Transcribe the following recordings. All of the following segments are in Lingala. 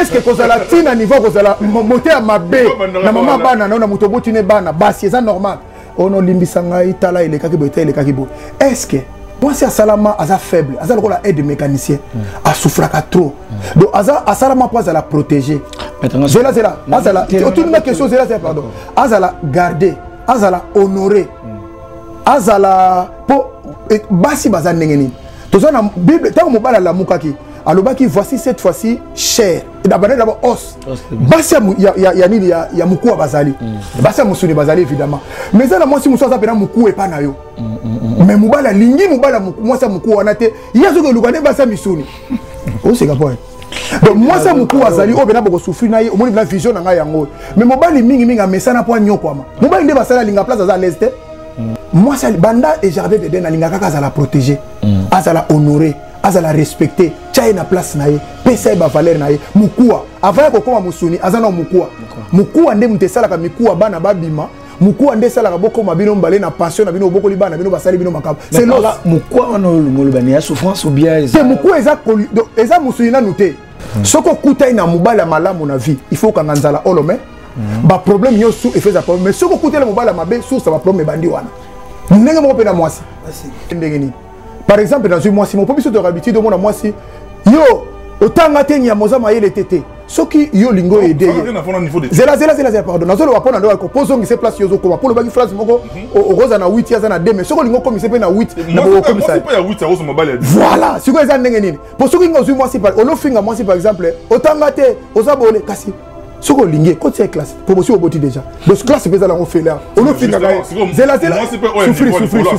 est-ce que kozala tina niveau kozala moté à mabé na maman bana na moto botine bana basi c'est normal ono limbisa ngai tala ile kaki boté ile kaki bo est-ce que moi c'est salama aza faible aza lokola aide mécanicien a souffraka trop donc aza salama pas à la protéger zela azala toute une question zela pardon azala garder azala honorer azala po basi baza ndengeni toza na bible tant mobala la mukaki alobaki voici cette fois-ci cher d'abord os basi ya nini ya mukuwa bazali basi musuni bazali évidemment mais ça la moi si muso za pena mukuwa epa na yo mais mobala lingi mobala moi ça mukuwa na te yazo ko lukane basi misuni o c'est capable donc moi ça mukuwa azali o bena boko souffrir na ye o moni na vision na nga yango mais mobali mingi amesana po nyokwama mobali nde basala linga place za l'est moi ça banda et jardin de den linga kaka za la protéger azala honorer azala respecter tchaye na place na ye pesa ba valeur na ye mukuwa avant ko koma musuni azana mukuwa nde mutesala ka mikuwa bana babima mukuwa nde sala ka boko mabino mbale na pension na bino boko libana bino basali bino makabo c'est là mukuwa wana ngolobani ya souffrance ou bien c'est mukuwa eza musuni na nuté soko kutai na mubala malamu na vie il faut kanga nzala olome ba problème yo sou et fait ça problème mais soko kutai na mubala mabe sou ça va problème bandi wana ndenge mo pe na mwasi ndenge ni par exemple dans une mois si mon premier de habitude de mon mois si yo autant matin ya moza mayele tété soki yo lingo aider zela pardon nazolo wa pona ndo ko pozo ngi se place yo ko pour le bagi France moko o roza na 8 ya na 2 mais soko lingo comme se pe na 8 na bo comme ça voilà siko eza ndenge nini pour soki ngo moi si par olo finga moi si par exemple autant matin osabole kasi soko lingue quand c'est classe pour aussi au boti déjà donc classe pesa la on fait là on finga zela souffrir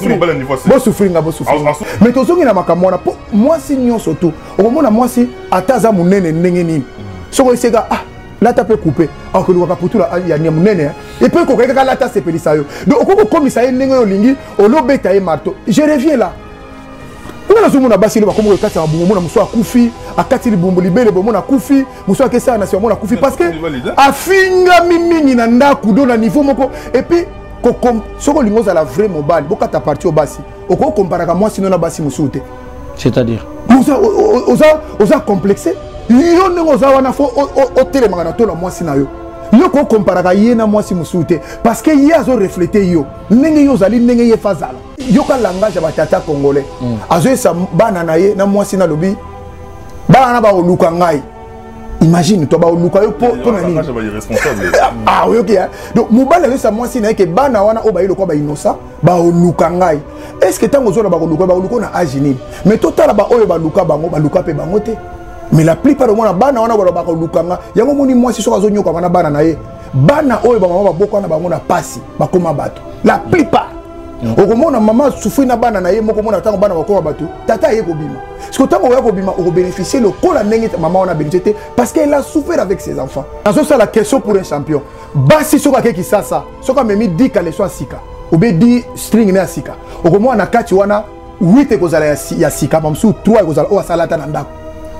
mais to zongi na makamona moi si nyonso tout au moment moi si ataza munene ndenge nini soko isega ah là tu peux couper alors que le kaputula ya nya munene et puis ko kaka là ta sepelisa yo donc ko komisa ye ndenge yo lingi olobeta ye marteau je reviens là on a zoomé na basili ba komo kati ya bungu na muso akufi akati libumbu libele bo mona kufi muso akesa na sio mona kufi parce que afinga mingi na ndaku do na niveau moko et puis soko lingo za la vraie mobile bokata parti au basi oko comparaka moi sinon na basi musute c'est-à-dire oza complexé yo ndenge oza wana fo otelemaka na to na moi sina yo yo ko comparaka ye na moi si musute parce que ye azo refléter yo ndenge yo zali ndenge ye fazala yo ka langage ya batata congolais azo esa bana na ye na moi sina lobi bana ba oluka ngai imagine to ba oluka yo po na nini ah oui OK donc mobala yo sa moi sina ke bana wana o ba yelo ko ba innocent ba oluka ngai est-ce que tango zo na ba oluka na age nini mais total ba oyo ba luka bango ba luka pe bango te mais la plupart de moi bana wana ba ba lukanga yango moni moi si so ka zo nyoka bana bana na ye bana oyo ba mama ba boko na bango na pasi ba koma bato la plupart okomona mama souffrir na bana na ye moko mona tango bana ba koma bato tata ye ko bima parce que tango ya ko bima o bénéficier le kola ndenge maman wana bénéficier parce qu'elle a souffert avec ses enfants dans ça la question pour un champion basi soka ke kisasa soka memi 10 kaleso asika obe 10 string na asika okomona na kati wana 8 ekozala ya sika mamsu 3 ekozala o asalata na ndako.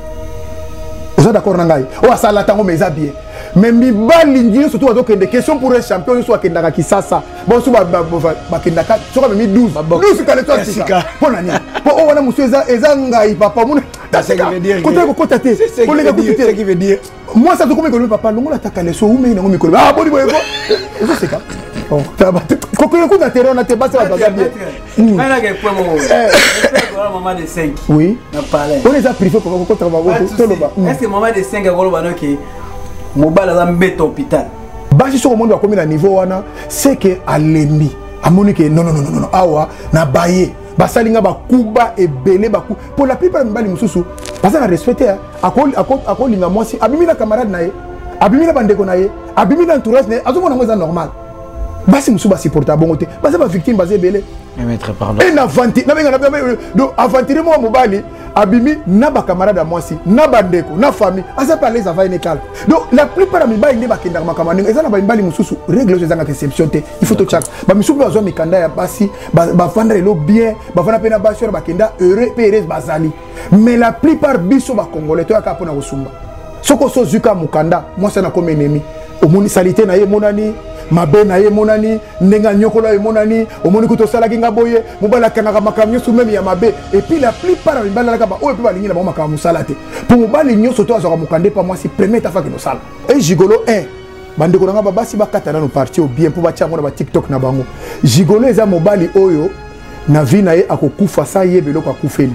Vous êtes d'accord nangai? O asala tango meza bien. Mais mibali ndio surtout azo kende question pour un champion soit kendaka kisasa. Bon so ba kendaka soka memi 12. 12 kaleto asika. Pona ni. Po o wana muso eza ngai papa muna. Ça veut dire côté ko tate. Pour les gars ce qui veut dire moi ça to comme que papa longo la takale so ume na ngomikolo. Ah boni boyeko. Eso c'est ça. Bon, kokolo ko na terrain na te basa ba bien. Kana ke point mo. Maman de 5. Oui. Na parler. On les a privés pour ko travailler tout le bas. Est-ce que maman de 5 ko ba no ke mobile za mbeta hôpital. Basi so monde wa komi na niveau wana c'est que alembi. Amoni ke non awa na baye. Basalinga bakuba ebele baku pour la plupart mbali mususu basa na respecter akoli linga mwasi abimi na camarade na ye abimi na bandeko na ye abimi na entourage na azomona ngo eza normal basi mususu basupporta bongo te basa ba victime basa ebele maître pardon et na vanti na benga na do aventurer mo mobali abimi na ba camarade mwasi na bandeko na famille asa pas les affaires inekal donc la plupart mi ba inde bakenda makamani eza na ba mbali mususu règle zo zanga exception te il faut to check ba misusu bazo mikanda ya basi ba vendre lo bien ba vana pena ba sur bakenda heureux pérez bazali mais la plupart biso ba congolais to aka pona kosumba soko so zuka mukanda moi ça na comme ennemi au municipalité na ye monani mabe na ye monani ndenga nyokola ye monani omoni kuto sala kinga boye mobala kangaka makamyo sou même ya mabe et puis la plupart ya mibala laka ba oyo pe balingi na ba makamyo sala te pour mobali nyoso to azaka mokande pa mwasi premier ta faki no sala et gigolo 1 bandeko nanga babasi bakata na no parti au bien pour batia ngona ba TikTok na bango gigolo eza mobali oyo na vie na ye akokufa sa ye beloko akufeli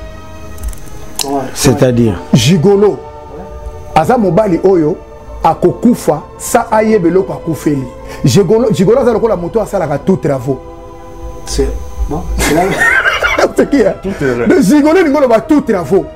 c'est-à-dire gigolo aza mobali oyo akokufa sa aye beloko akufeli gigolo aza lokola moto asalaka tout travaux c'est bon c'est là c'est qui hein de gigolo ngolo ba tout travaux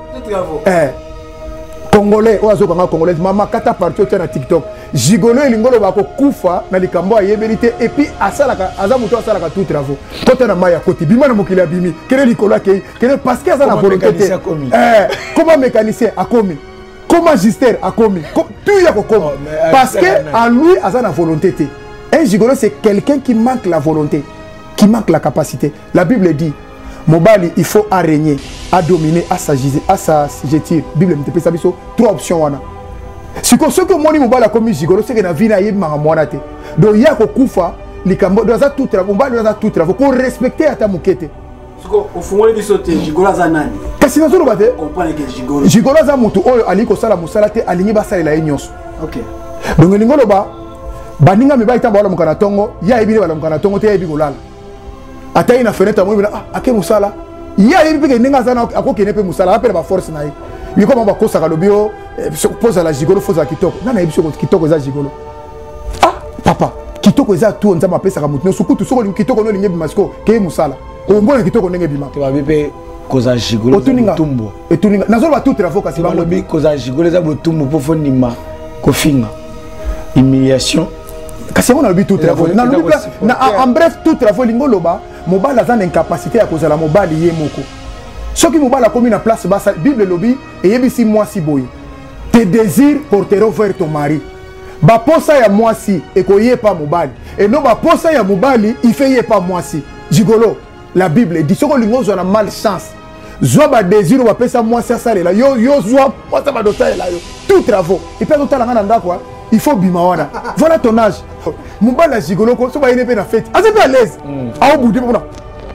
congolais oyo azokanga congolais mama kata parti otia na TikTok gigolo elingolo bakokufa na likambo ayebeli te et puis asalaka aza moto asalaka tout travaux kota na mai ya koti bima na mokili abimi kele likolo akei kele parce que aza na volonté te comment mécanicien akomi comment magister akomi tout ya kokoma parce que en lui aza na volonté te un gigolo c'est quelqu'un qui manque la volonté qui manque la capacité la Bible dit mobali il faut à régner à dominer à s'agir Bible me te biso trois options wana siko ce que moni mobali a commis gigolo c'est que na vie na yebi manga mwana te donc ya ko kufa likambo doza tout travail mobali doza tout travail ko respecter ata mukete siko ofungoli biso te gigolo za nani kasi na zolo bate comprendre que gigolo za mutu oyo ali ko sala musala te alingi basalela ye nyonso OK donc lingolo ba baninga mibali tamba wala mukana tongo ya ebile wala mukana tongo te ya ebi kolala atayi na fenêtre mo bina ake musala ya ebi ke ninga zana akokene pe musala apela ba force na ye yiko ba kosa ka lobio pose la gigolo pose la kitoko nana ebi soko kitoko za gigolo papa kitoko za tu nza mapesa ka mutu sukutu soko kitoko no linge bimasko ke musala ombona kitoko ndenge bima to babepe koza gigolo tumbo etuninga nazo ba tout travaux kasi ba lobi koza gigolo za botumbo po fonima kofinga humiliation kasi on a vu tout travaux en bref tout travaux lingoloba mobala za incapacité à cause de la mobali ye moko soki mobala komi na place basa Bible lobi et yebisi moi si boy tes désirs porteront vers ton mari ba posa ya moi si et koye pas mobali et non ba posa ya mobali il fait ye pas moi si gigolo la Bible dit soko lingozo na malchance zwa ba désir ba pesa moi si ça là yo zwa moi ça ba dota là yo tout travaux et puis dota la ngana quoi il faut bimawana voilà ton âge mobala gigolo ko so ba yene pe na fête assez peu à l'aise a au bout de bona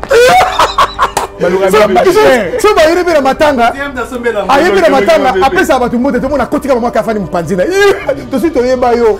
so ba yene pe na matanga ayebe na matanga apesa ba tumbote to mona kotika mama kafani mpanzina to si to yeba yo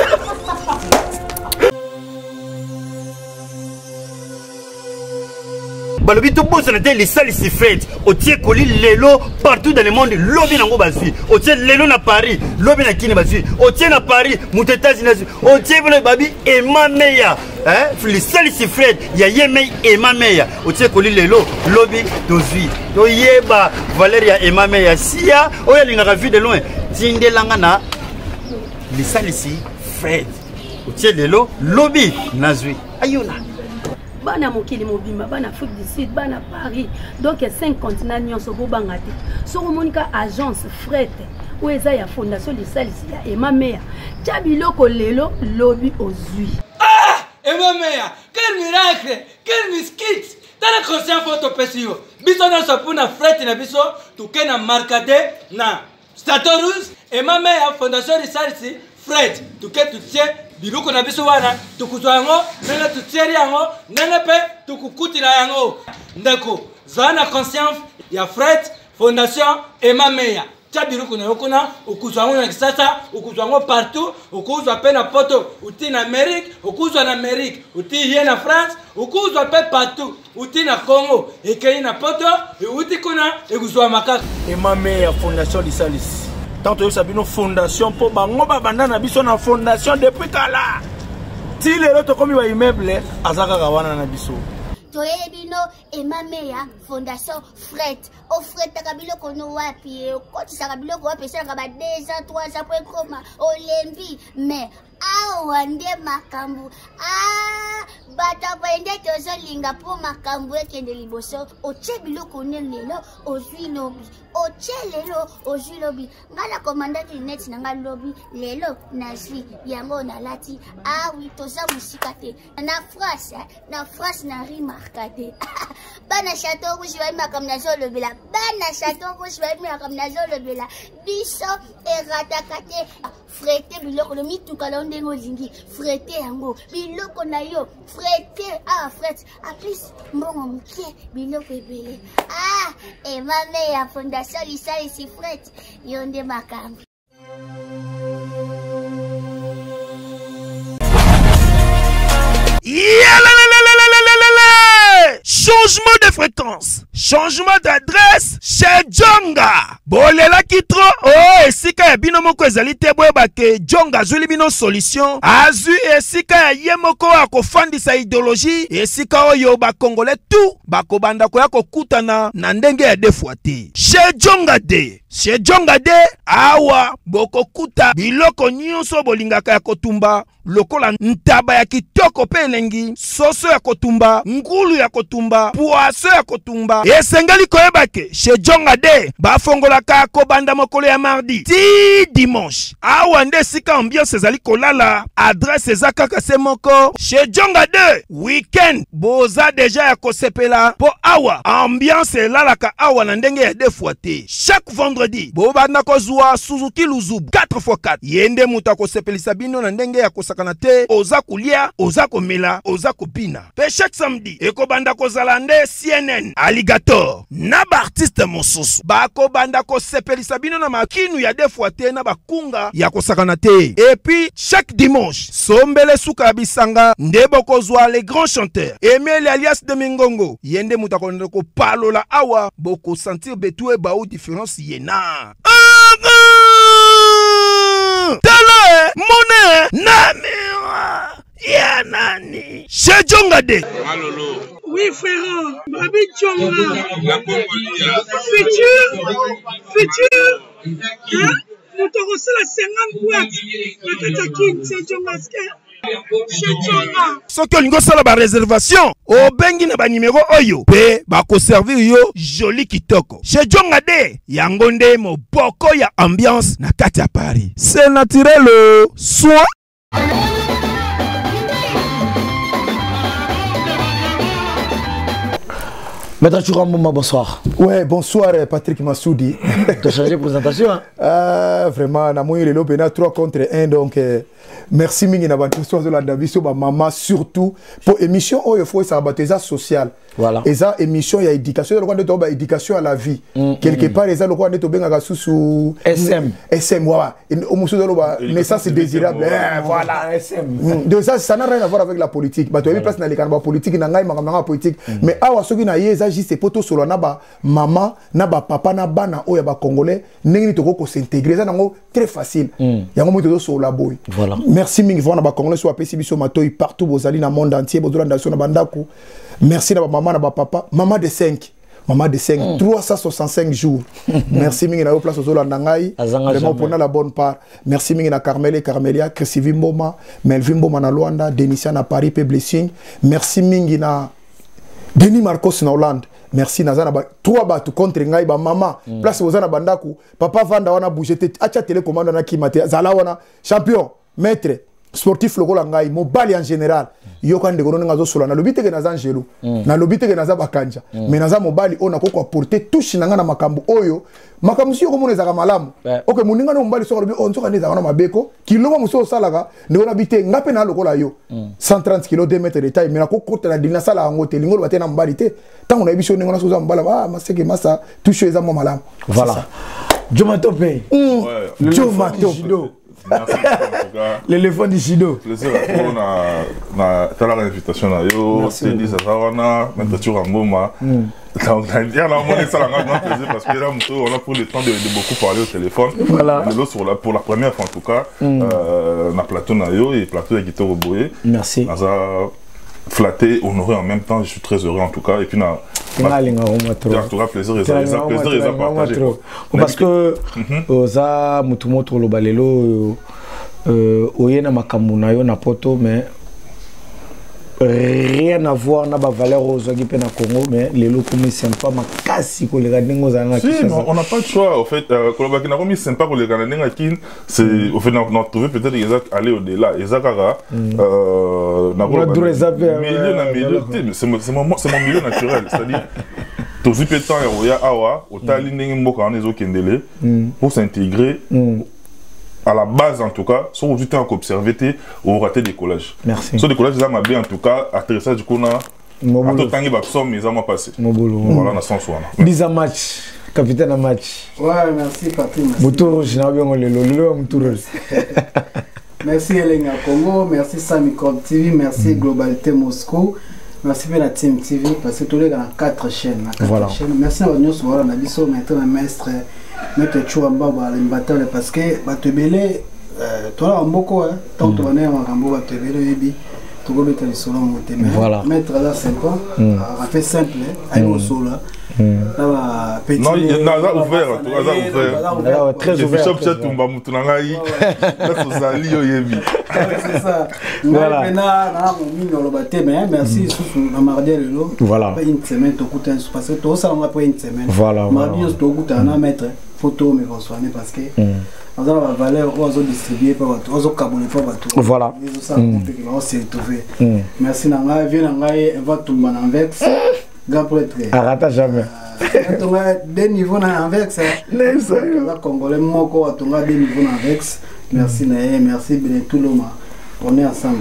balobi to bosa na te les salles si fête au tie koli lelo partout dans le monde lobi nango bazui au tie lelo na Paris lobi na kini bazui au tie na Paris États-Unis au tie bolo babi ema meya les salles si fête ya yemei ema meya au tie koli lelo lobi dozui to yeba Valeria ema meya sia oya linga vu de loin tindelanga na les salles si fête au tie lelo lobi nazui ayuna bana mokili mobimba bana Afrique du Sud bana Paris donc 5 continents nyonso bobanga te soko monika agence fret ou eza ya fondation de salisi ya Emma Meya tia biloko lelo lobi ozui Emma Meya quel miracle quel miskit tala conscient photo pesio biso na sapuna fret na biso tuke na markade na Statorus Emma Meya fondation de salisi fret tuke tutie biloko na biso wana tukuzwa yango nanga tutieri yango nanga pe tukukutila yango ndeko zana conscience ya Fred Fondation Emma Meya tia biloko na yokona ukuzwa yango na kisasa ukuzwa yango partout ukuzwa pe na poto uti na Amérique ukuzwa na Amérique uti hier na France ukuzwa pe partout uti na Congo ekei na poto uti kuna ekuzwa makaka Emma Meya Fondation Lisalis tant que ça une fondation pour bango babanda na biso na fondation depuis kala ti lelo to komi ba immeuble azaka kawana na biso toyebino Emma Meya Fondation Fret o Fret takabilo kono wapi koti sakabilo ko wapi sanga ba 2 ans 3 ans pour koma olembi mais awa nde makambu bata bende tozo linga po makambu ekende liboso oche biloko ne lelo ozwi lobi oche lelo ozwi lobi ngala commandant net nanga lobi lelo nazwi yango na lati oui toza musika te na France na remarquate bana château rouge ba makambu na zo lobi la bana château rouge bamia comme nazolobela biso erataka te frete biloko lo mituka lo ndenge olingi frete yango biloko na yo frete frete aplis mbongo moke biloko ebele emame ya fondation lisalisi frete yo nde makambo. Changement de fréquence, changement d'adresse chez Djonga. Bolela kitro, esika ya bino moko ezali te boyeba ke Djonga azuli bino solution. Azu esika ya ye moko akofandisa idéologie, esika oyo bakongole tout bakobanda koya kokutana na ndenge ya defwa te. Chez Djonga de, chez Djonga de awa bokokuta biloko nyonso bolingaka ya kotumba. Lokola ntaba ya kitoko pe elengi, soso ya kotumba, ngulu ya kotumba, poaso ya kotumba. Esengeli koyeba ke chez Djonga de bafongolaka kobanda mokolo ya mardi ti dimanche. Awa nde sika ambiance ezali kolala, adresse eza kaka se moko. Chez Djonga de weekend boza deja ya kosepela po awa ambiance elalaka awa na ndenge ya defwa te. Chaque vendredi bobanda kozwa Suzuki Luzubu 4x4 yende muta kosepelisa bino na ndenge ya kanate oza kulia oza komela oza kopina pe chaque samedi ekobanda kozala nde CNN Alligator na ba artiste mosusu bakobanda kosepelisa bino na makinu ya defwa te na bakunga ya kosakana te. Et puis chaque dimanche sombele suka bisanga nde bokozwa les grands chanteurs Emile alias de Mingongo yende muta konde ko palola awa boko sentir betu e ba ou différence yena tele mone namira ya nani chez Djonga de. Oui frère, Babi Djonga futur hein nous te recevons 50 boîtes na katakin chez Djonga chez Djonga. Soki olingo sala ba réservation obengi na ba numéro oyo pe bako servir yo joli kitoko chez Djonga de yango nde moboko ya ambiance na kati ya Paris. C'est naturel soit Maître Chourambouma, bonsoir. Ouais, bonsoir Patrick Massoudi. Tu as changé de présentation hein? Vraiment, na moyen le pena 3 contre 1 donc merci mingi na bantu so la daviso ba maman surtout pour émission oh il faut ça bateza social. Voilà. Et ça émission il y a éducation le quoi ba éducation à la vie. Quelque part les le quoi de benga ga sous SM voilà. Au musu de ba mais ça c'est désirable. Voilà SM. De ça n'a rien à voir avec la politique. Ba to place na les canaux politique na ngai makanga politique mais awa soki na yeza juste poto solo na ba maman na ba papa na bana o ya ba congolais nengi to ko s'intégrer ça nango très facile. Yango moto so la boy. Voilà. Merci mingi vona ba congolais so apesi biso matoi partout bozali na monde entier bozula ndation na bandako. Merci na ba maman na ba papa, maman de 5. Maman de 5, 365 jours. Merci mingi na place aux Ndangai. Vraiment pour la bonne part. Merci mingi na Carmel et Carmelia, Chrissy Mboma, Melvin Mboma na Luanda, Denisia na Paris, pe blessing. Merci mingi na Denis Marcos na Hollande. Merci Nazana ba 3 batu contre ngai ba maman. Place aux Bandaku. Papa Vanda wana bougete. Acha télécommande na kimate. Zala wana champion, maître. Sportif lokola ngai mobali en général yoka ndeko nonga zo sola na lobite ke naza ngelo na lobite ke naza bakanja mais naza mobali ona ko apporter touche nanga na makambo oyo makambo si ko moneza ka malamu OK muninga no mobali so lobi on so kaneza na mabeko kiloma muso salaka ndeko na bite ngape na lokola yo 130 kg 2 mètres de taille mais na ko kota na dina sala ngo te lingo batena mobali te tango na biso ndeko na so za mbala maseke masa touche eza mo malamu. Voilà. Jomatope. Jomatope. L'éléphant du Chido. Plaisir à toi la invitation là. Yo, c'est dit ça wana, Maître Chourambouma. Donc il y a un plaisir parce que là on a pris le temps de beaucoup parler au téléphone. Voilà. Pour la première fois en tout cas, na plateau na yo et plateau de Guito Roboye. Merci. Flatté, honoré en même temps, je suis très heureux en tout cas et puis na plaisir partagé parce que oza mutumoto lo balelo oyena makambo na yo na poto mais rien à voir na ba valeur aux qui pe na Congo mais les locaux mais sympa makasi ko les ganengo za na si on n'a pas le choix au fait kolobaki na komi sympa ko les ganengo kin c'est au fait on a trouvé peut-être exact aller au-delà ezakara na ko milieu c'est mon milieu naturel c'est-à-dire Tozi pétant et oya awa, otali ndenge mboka on ezo kendele pour s'intégrer à la base en tout cas, sur vous temps qu'observer au raté décollage. Merci. Sur décollage ça m'a bien en tout cas, atterrissage du coup na en tout temps il va somme mais ça m'a passé. Voilà dans sens là. 10 match, capitaine à match. Ouais, merci Patrick. Moutoro, je n'ai bien le Moutoro. Merci Elenga Congo, merci Samicom TV, merci Globalité Moscou. Merci bien la Team TV parce que tous les gars ont 4 chaînes. Voilà. Merci à nous sur la biso maintenant maître Chouamba Bataille parce que Batebele toi en beaucoup hein tant que on est en Rambo Batebele ebi tu go mettre sur le voilà. Maître là 5 ans a fait simple aïe au sol là. Là petit. Non, il y a ouvert, tu as ouvert. Très ouvert. Shop chat tumba mutunangai. Là ça sali yo yebi. C'est ça. Voilà. Maintenant on mine le baté mais merci sous la mardi le. Voilà. Une semaine tu coûtes parce que tout ça on va pour une semaine. Voilà. Mardi on te coûte un mettre photo mais consoler parce que on a la valeur on va distribuer pas on va caboler pas tout. Voilà. On s'est trouvé. Merci nanga viens nanga va tomber en vex. Arrête jamais. Des niveaux en vex. Les Congolais moko atonga des niveaux en vex. Merci Naé, merci bien tout le monde. On est ensemble.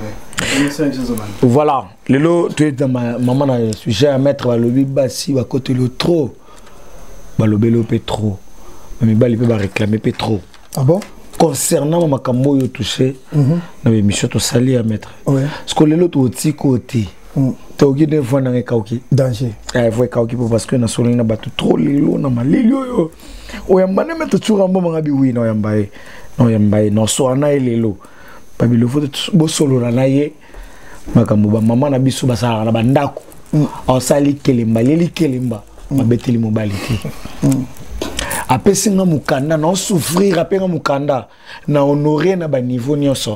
Voilà. Lelo tu es dans ma maman na sujet à mettre le lobby basi à côté le trop. Ba le belo pe trop. Mais ba il peut réclamer pe trop. Ah bon? Concernant ma kambo yo touché na émission to sali à mettre. Ouais. Parce que lelo to ti côté. Toki de fois na kauki danger fois kauki parce que na solo na batu trop lelo na malilio yo oyamba ne meto tsura mbo ngabi wi na oyambaye no so na lelo babilo faut bo solo na ye makambo ba mama na biso basala na bandako on sali kelemba leli kelemba mabeteli mobali te apesi nga mukanda na souffrir apenga mukanda na honorer na ba niveau nyonso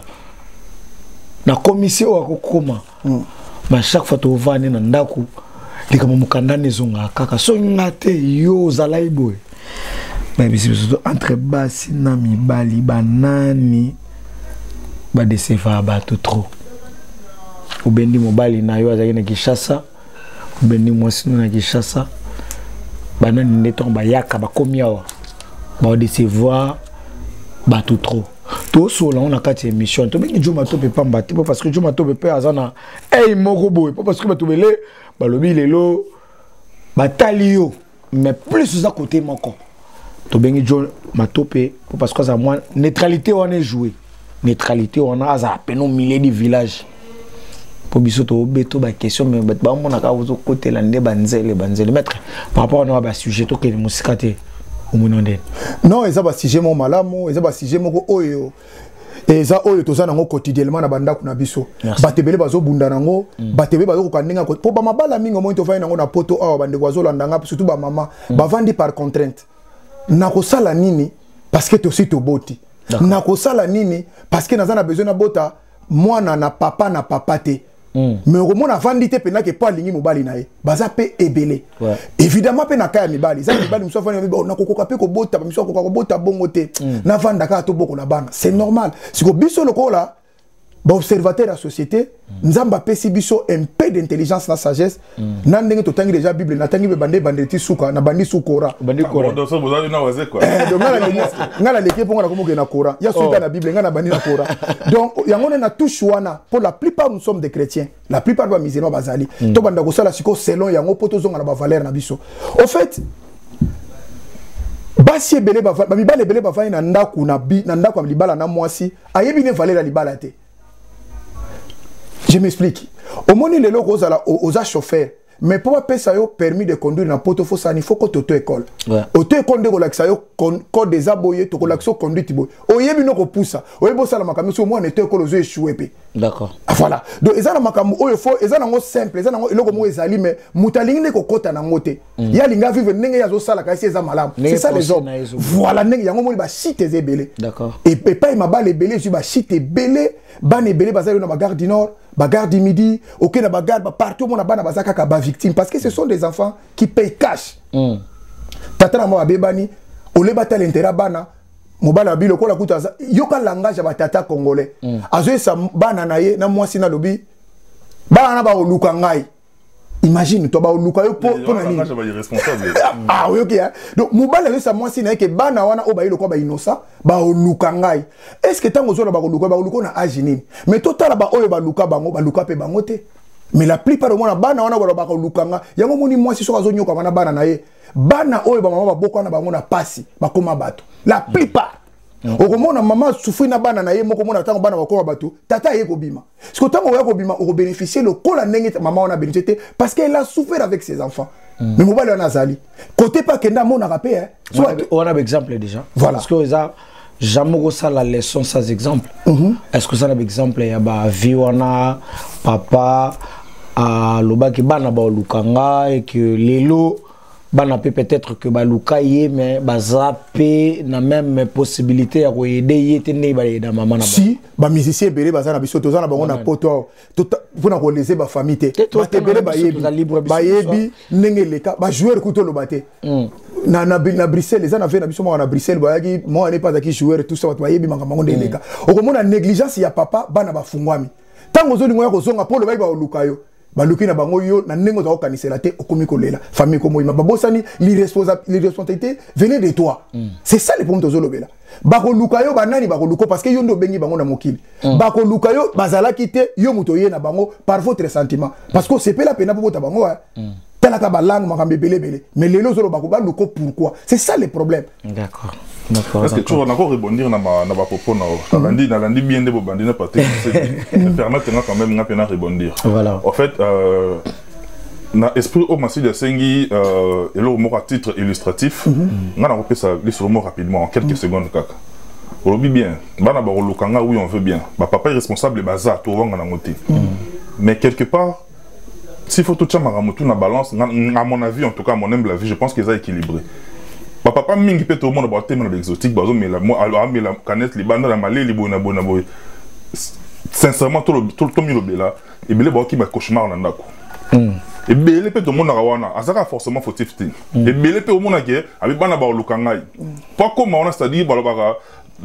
na commission wa kokoma mais chaque fois tu vas na ndaku likama mukanda nezonga kaka so ngate yo zalai boy mais bisi surtout entre basi na mibali banani ba desefa ba tout trop ubendi mobali na yo azaki na Kishasa ubendi mwasi na Kishasa banani neton ba yaka ba komiawa ba desevoir ba tout trop tout cela on a quatre émissions to bengi joma to pe pamba te parce que joma to pe azana hey moko boy parce que to belé ba lobi lelo batalio mais plus à côté moko to bengi joma to pe parce que ça moi neutralité on est joué neutralité on a za peine au milieu du village pour biso to beto ba question mais ba on a ka vous côté la nde banzele maître par rapport à ba sujet to que musikate non, ils ont sujet mon malamu, ils ont sujet mon oyo. Et ça oyo toza nango quotidiennement na banda kuna biso. Batebele bazo bunda nango, batebele bazo kandenga ko. Po ba mabala mingo mo to fa nango na poto awa bande kwazo landanga surtout ba mama, ba vandi par contrainte. Na ko sala nini parce que to si to boti. Na ko sala nini parce que nazana besoin na bota mwana na papa te. Mais au moins avant d'être pénal que pas ligné mobali nae baza pe ebele évidemment pe na kaya mibali za mibali mso fani na kokoka pe ko bota mso kokoka bota bongo te na vanda ka to boko na bana c'est normal si ko biso lokola ba observateur la société nzamba pesi biso un peu d'intelligence na sagesse na ndenge to tangi déjà bible na tangi be bande ti suka na bandi sukora bandi kora donc ça vous avez na waze quoi donc ngala leki ponga na komoke na kora ya suka na bible ngana bandi na kora donc yango na touche wana pour la plupart nous sommes des chrétiens la plupart ba musulmans bazali to banda ko sala siko selon yango poto zonga na ba valeur na biso au fait basi ebele ba mibale ebele ba fani na ndaku na ndaku libala na mwasi ayebi ne valeur libala te. Je m'explique. Au moment où les locaux aux chauffeurs, mais pour pas ça yo permis de conduire na poto faut ça il faut que auto-école. Auto-école de relaxa yo code des aboyés to relaxo conduite boy. Oyebi no ko poussa. Oyebo sala makambo so moi n'était école aux échoué pe. D'accord. Voilà. Donc ezana makambo oyo faut ezana ngo simple, ezana ngo eloko mo ezali mais mutalingi ne ko kota na ngote. Ya linga vivre ndenge ya zo sala ka esi ezamala. C'est ça les hommes. Voilà ndenge yango mo ba shit ezebele. D'accord. Et pas ma balle ebele, je ba shit ebele, ban ebele bazali na bagarre du nord. Bagarre du midi, ok, na bagarre, partout mon abana bazaka ka victime parce que ce sont des enfants qui payent cash. Tata na mo abebani, ole bata l'intérêt bana, mobala bi lokola kuta yoka langage ba tata congolais. Azoe sa bana na ye na mwasi na lobi. Bana ba oluka ngai. imagine toi ba luka yo po nani irresponsable. Ah oui, OK. Donc mobala yo sa mwasi na ke bana wana o ba yilo ko ba innocent ba luka ngai. Est-ce que tango zo na ba luka na âge nini? Mais total ba oyo ba luka pe bango te. Mais la plupart de moi bana wana ba luka nga. Yango moni mwasi so kazo nyoka bana bana na ye. Bana oyo ba mama ba boko na bango na pasi ba koma bato. La plupart okomona mama souffrir na bana na ye moko mona tango bana bakoma bato tata ye kobima parce que tango ya kobima o bénéficier le kola ndenge maman on a bénéficié parce qu'elle a souffert avec ses enfants mais mobile on a zali côté pas kenda mona rapé hein on a un exemple déjà voilà parce que ça jamais ça la leçon sans exemple est-ce que ça un exemple ya ba viwana papa a lobaki bana ba lukanga et que lelo bana peut-être que baluka ye mais bazape na même possibilité ya aider yete ne ba aider maman na si ba musicien belé bazana biso tozana bango na poto pona ko laisser ba famille te ba te belé ba yebi ndenge leka ba joueur kuto lobate na Bruxelles les ana fait na biso mo na Bruxelles ba yaki mo n'est pas qui joueur tout ça ba yebi manga ndenge leka okomona négligence ya papa bana ba fungwami tango zo lingo ya kozonga polo ba luka yo baluki na bango yo na nengo za okanisela te okomi kolela famille komo ima babosani l'irresponsabilité venait de toi c'est ça le problème tozolobela bako luka yo banani bako luko parce que yo ndo bengi bango na mokili bako luka yo bazalaki te yo muto ye na bango par votre sentiment parce que c'est pas la peine pour bota bango talaka ba langue makambe belé mais lelo zolo bako ba luko pourquoi c'est ça le problème. D'accord. Parce que tu vas encore rebondir dans ma propos na landi bien de bobandi na parti permettre quand même na pena rebondir. Voilà. En fait na esprit au massi de Sengi et le mot à titre illustratif on a repéré ça le mot rapidement en quelques secondes kaka. On le bien bana ba lukanga oui on veut bien ba papa est responsable baza to wanga na ngoti mais quelque part s'il faut tout ça maramutu na balance à mon avis en tout cas mon humble avis je pense qu'ils ont équilibré. Papa mingi peut tout le monde avoir thème exotique bazo mais la moi alors mais la canette les bandes la malé les bona boy sincèrement tout le milieu là et belé ba qui ba cauchemar na ndako et belé peut tout le monde awana azaka forcément fautif et belé peut au monde que avec bana ba lukangai pas comme on a c'est-à-dire ba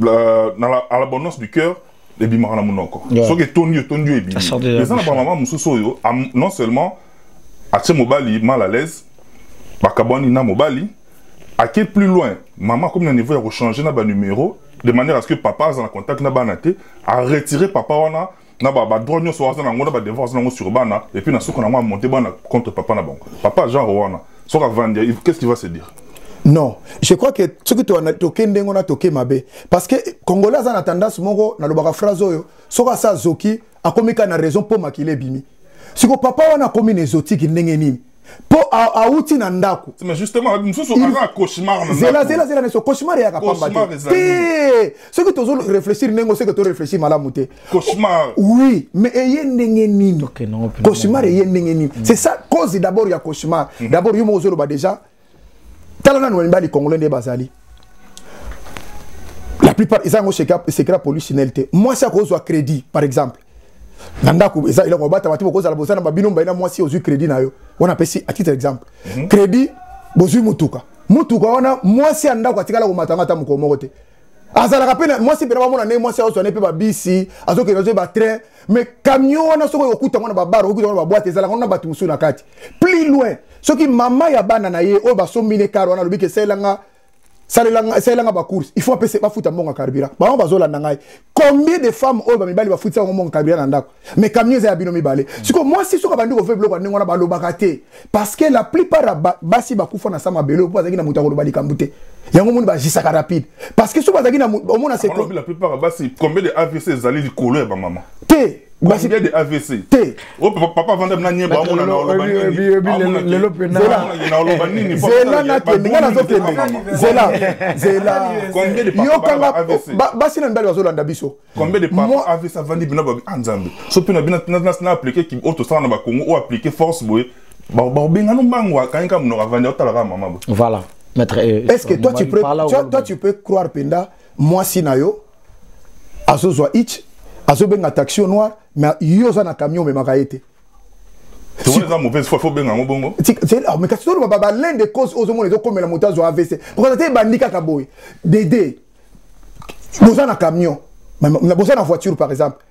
à l'abondance du cœur les bimara na monoko so que tondio et bimi les gens ba maman mususo yo non seulement a tche mobali mal à l'aise ba kabani na mobali à quel plus loin maman comme un niveau a changer na ba numéro de manière à ce que papa en contact na banate a retirer papa wana na ba droit nyo so na ngona ba devoir na sur bana et puis na soko na moi monter bana contre papa na bon papa genre wana so ka vendre qu'est-ce qu'il va se dire? Non, je crois que ce que tu as toqué ndengo na toqué mabe parce que congolais a tendance moko na lobaka phrase oyo soka sa zoki akomika na raison pour makile bimi siko papa wana komi exotique ndenge nini po auti na ndako mais justement mususu a cauchemar na zela so cauchemar ya kapamba te ce que tu as réfléchir nengo ce que tu réfléchir malamu te cauchemar oui mais eye ndenge nini cauchemar eye ndenge nini c'est ça cause d'abord ya cauchemar d'abord yo mo zolo ba déjà talana no mbali congolais de bazali la plupart ils ont secret polichinel te moi ça cause crédit par exemple nandako eza ila ngobata bati bokoza la bosana babino mbaina moi si ozu crédit na yo on appelle si à titre exemple crédit bozu mutuka wana moi si andako atikala ko matanga ta mukomo te azala kapena moi si pena mona ne moi si ozo ne pe ba bisi azo ke ba train mais camion wana soko yokuta mona ba bar okuta mona ba boîte ezala ngona batu musu na kati plus loin soki mama ya bana na ye o ba sombine karo wana lobike selanga salelanga ba course il faut appeler pas fouta monga carburant ba on bazola ngai combien de femmes o ba mibali ba fouta monga carburant na ndako mais camion za bino mibale siko moi si soka bandi ko fait bloc ndengona ba lobaka te parce que la plupart basi ba kufa na sama belo po azaki na muta ko lobali kambute yango moni ba jisaka rapide parce que so bazaki na o mona c'est la plupart basi combien de AVC zali di kolo ba maman te basi bien de AVC te o papa vendre na nye ba mona na lobani le lopena na lobani ni zela na te ngana zo te zela combien de papa AVC basi na ndali bazolanda biso combien de papa AVC vandi bina ba anzambe so pe na bina na appliquer ki auto sana ba Congo ou appliquer force boy ba benga no mbangwa kanga mno ravandi otala ka maman voilà maître est-ce que toi tu peux croire penda moi si na yo azozwa itch azobenga taxi noir mais yo za na camion me makaete tu vois ça mauvaise foi faut benga mo bongo c'est mais quand tu baba l'un des causes aux hommes les comme la moto zo AVC pourquoi tu bandika kaboy dédé boza na camion mais boza na voiture par exemple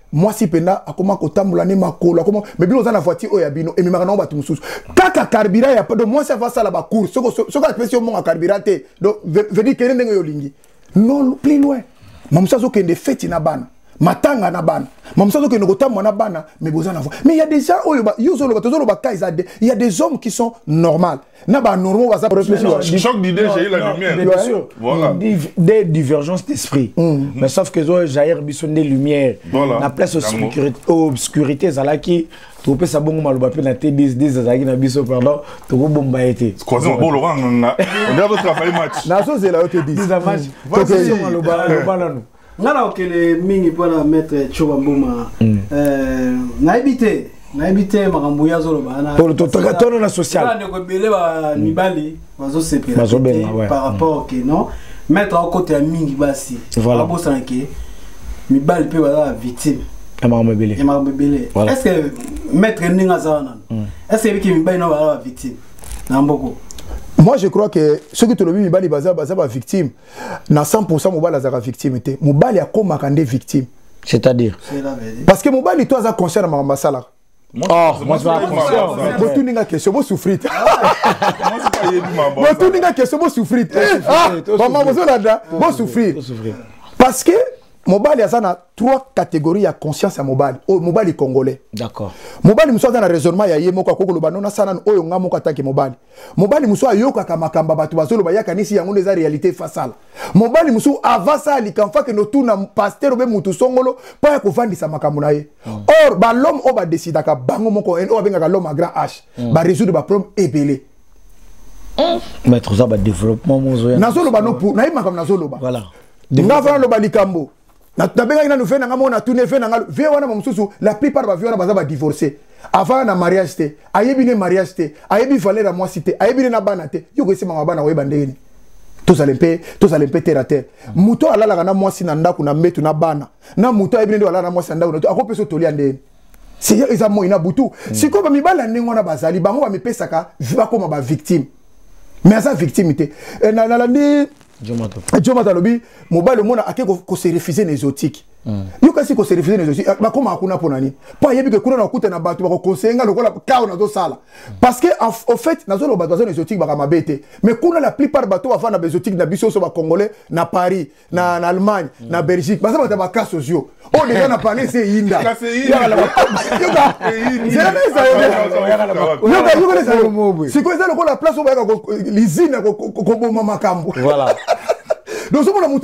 moi si penda akoma kotambola ne makolo akoma mais bilo za na voiture oya bino et memaka na ba tumususu kaka carburant ya donc moi ça va ça la ba course soko attention mon carburant te donc veut dire que ndenge yo lingi non plus loin mamusa zo kende feti na bana matanga na bana mamusa zo kende kotambola na bana mais boza na mais il y a des gens oyo ba yo zo lo ba tozo lo ba kaizade il y a des hommes qui sont normaux na ba normaux baza réfléchir choc d'idée j'ai eu la lumière bien sûr voilà des divergences d'esprit mais sauf que zo jair bison des lumières na place obscurité zalaki to pe sa bongo maloba pe na T10 zalaki na biso pardon to ko bomba été croisons bon Laurent on a travaillé match na so zela T10 match to maloba lanu ngana okele mingi pona mettre Choba Mboma na habité makambo ya zolo bana pour to tono na social na ko belé ba mibali bazo sepela par rapport que non mettre à côté ya mingi basi voilà bosa ke mibali pe bala victime makambo belé est-ce que mettre ninga zana est-ce que mibali na bala victime na mboko. Moi, je crois que ceux qui te l'ont mis, ils sont victimes. Na 100% Mobali est victime. Mobali a comme des victimes. C'est-à-dire parce que Mobali, toi, ça concerne ma ambassade. Moi, je vais vous tournez la question, vous souffrez. Vous tournez la question, vous souffrez. Vous souffrez. Parce que Mobali a 3 catégories de conscience à Mobali. Mobali congolais. D'accord. Mobali muso dans raisonnement ya yemoko kokolo banona sana oyo nga moko ataki Mobali. Mobali muso ayoka kama kamba batu bazolo ba yakanisi yango les réalité face à. Mobali muso avasa likamfa que no tuna pasteur be mutu songolo pa ya kofandisa makambo na ye. Or ba l'homme o ba décida ka bango moko en o benga ka l'homme à grand H. Ba résoudre ba problème ebelé. Mettre ça ba développement mozo. Nazolo ba no pour na yima comme nazolo ba. Voilà. Ngava lo ba likambo. Na benga ina no fe na ngamo na tune fe na ngalo ve wana mosusu la plupart ba viona baza ba divorcer avant na mariage te ayebi ne mariage te ayebi valeur à moi cité ayebi na bana te yoko ese mama bana weba ndeni to salempe terre à terre muto alala na moi sina ndaku na metu na bana na muto ayebi ndo alala na moi sina ndaku akopeso tolia ndeni c'est eza mo ina butu siko ba mibala ndenge na bazali bango ba mipesaka va koma ba victime mais asa victime te na landi Jomata lobi mobile mona ake ko se refuser les exotiques. Yo kasi ko se refuser les exotiques ba koma akuna ponani. Pa yebi ke kuna na kuta na batu ba ko conseiller lokola ka na do sala. Parce que au fait na zolo bazo les exotiques ba mabete. Mais kuna la plupart bato avant na exotiques na biso so ba congolais na Paris, na Allemagne, na Belgique. Ba ba ka sociaux. Oh déjà na parler c'est Inda. C'est quoi ça lokola place au ba l'usine ko boma makambo. Voilà. Donc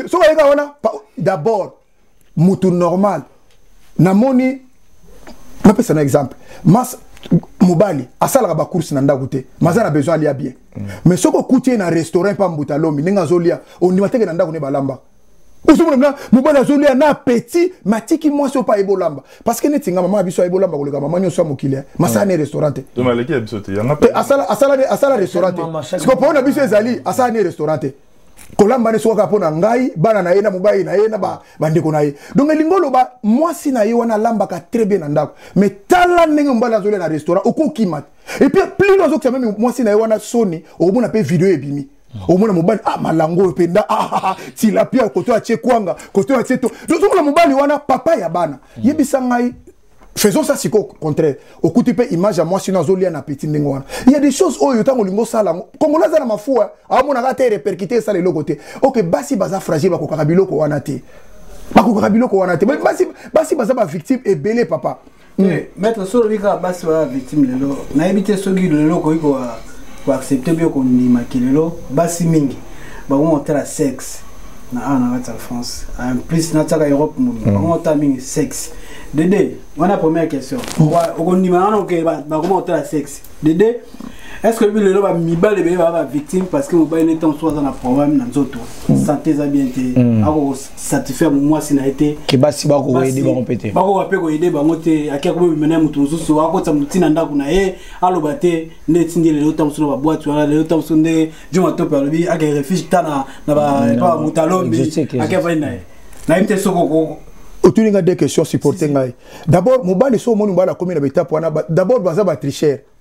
d'abord mutu normal namoni na pesa un exemple mas Mobali asala ba course na ndakute mazana besoin ali bien mais soko kutie na restaurant pa mbuta lomi ninga zolia oni mateke na ndakune balamba usumuna Mobali azolia na petit matiki moi so pa ebolamba parce que netinga mama biso ebolamba koleka mama nyo so mokile masana restaurant to maleki ya biso te yanga asala restaurant siko pona biso ezali asala restaurant kolamba ne soka pona ngai bana na yena mobali na yena ba bandeko na ye donc lingolo ba moi si na ye wana lamba ka très bien ndako mais tala ndenge mbala zole na restaurant okokimat et puis plus nos autres même moi si na ye wana soni omona pe vidéo ebimi omona mobali malango penda tilapia koto atie kwanga koto atie to donc la mobali wana papa ya bana yebisa ngai faisons ça c'est au contraire au coup tu peux image à moi si nous allons petit ndengwana il y a des choses où yotango lingo sala congolais za na mafua amona ka te répercuter ça les côté OK basi baza fragile ba kokaka biloko wana te ba kokaka biloko wana te basi baza ba victime et belé papa maître solo bika basi ba victime lelo na ebité sogi lelo ko accepter bien ko ndima kilelo basi mingi ba on tera sexe na ana la France en plus na tsaka Europe on ta mingi sexe Dédé, voilà la première question. On dit maintenant que comment on sexe. Dédé, est-ce que le va mibale va victime parce que vous avez été en soit dans un problème dans autres santé bien satisfaire moi si n'a été que basi ba ko aider ba répéter. Ba ko apé ko aider ba ngote akia ko mena mutu so ako ta mutina ndako na ye alobate ne tindi le temps sur ba boîte wala le temps sur ne joma to par lui aka refuge tana na ba mutalombi akia va na na été soko tu as des questions supporter ngai d'abord Mobali so moni mbala komi na beta pona d'abord baza ba tricher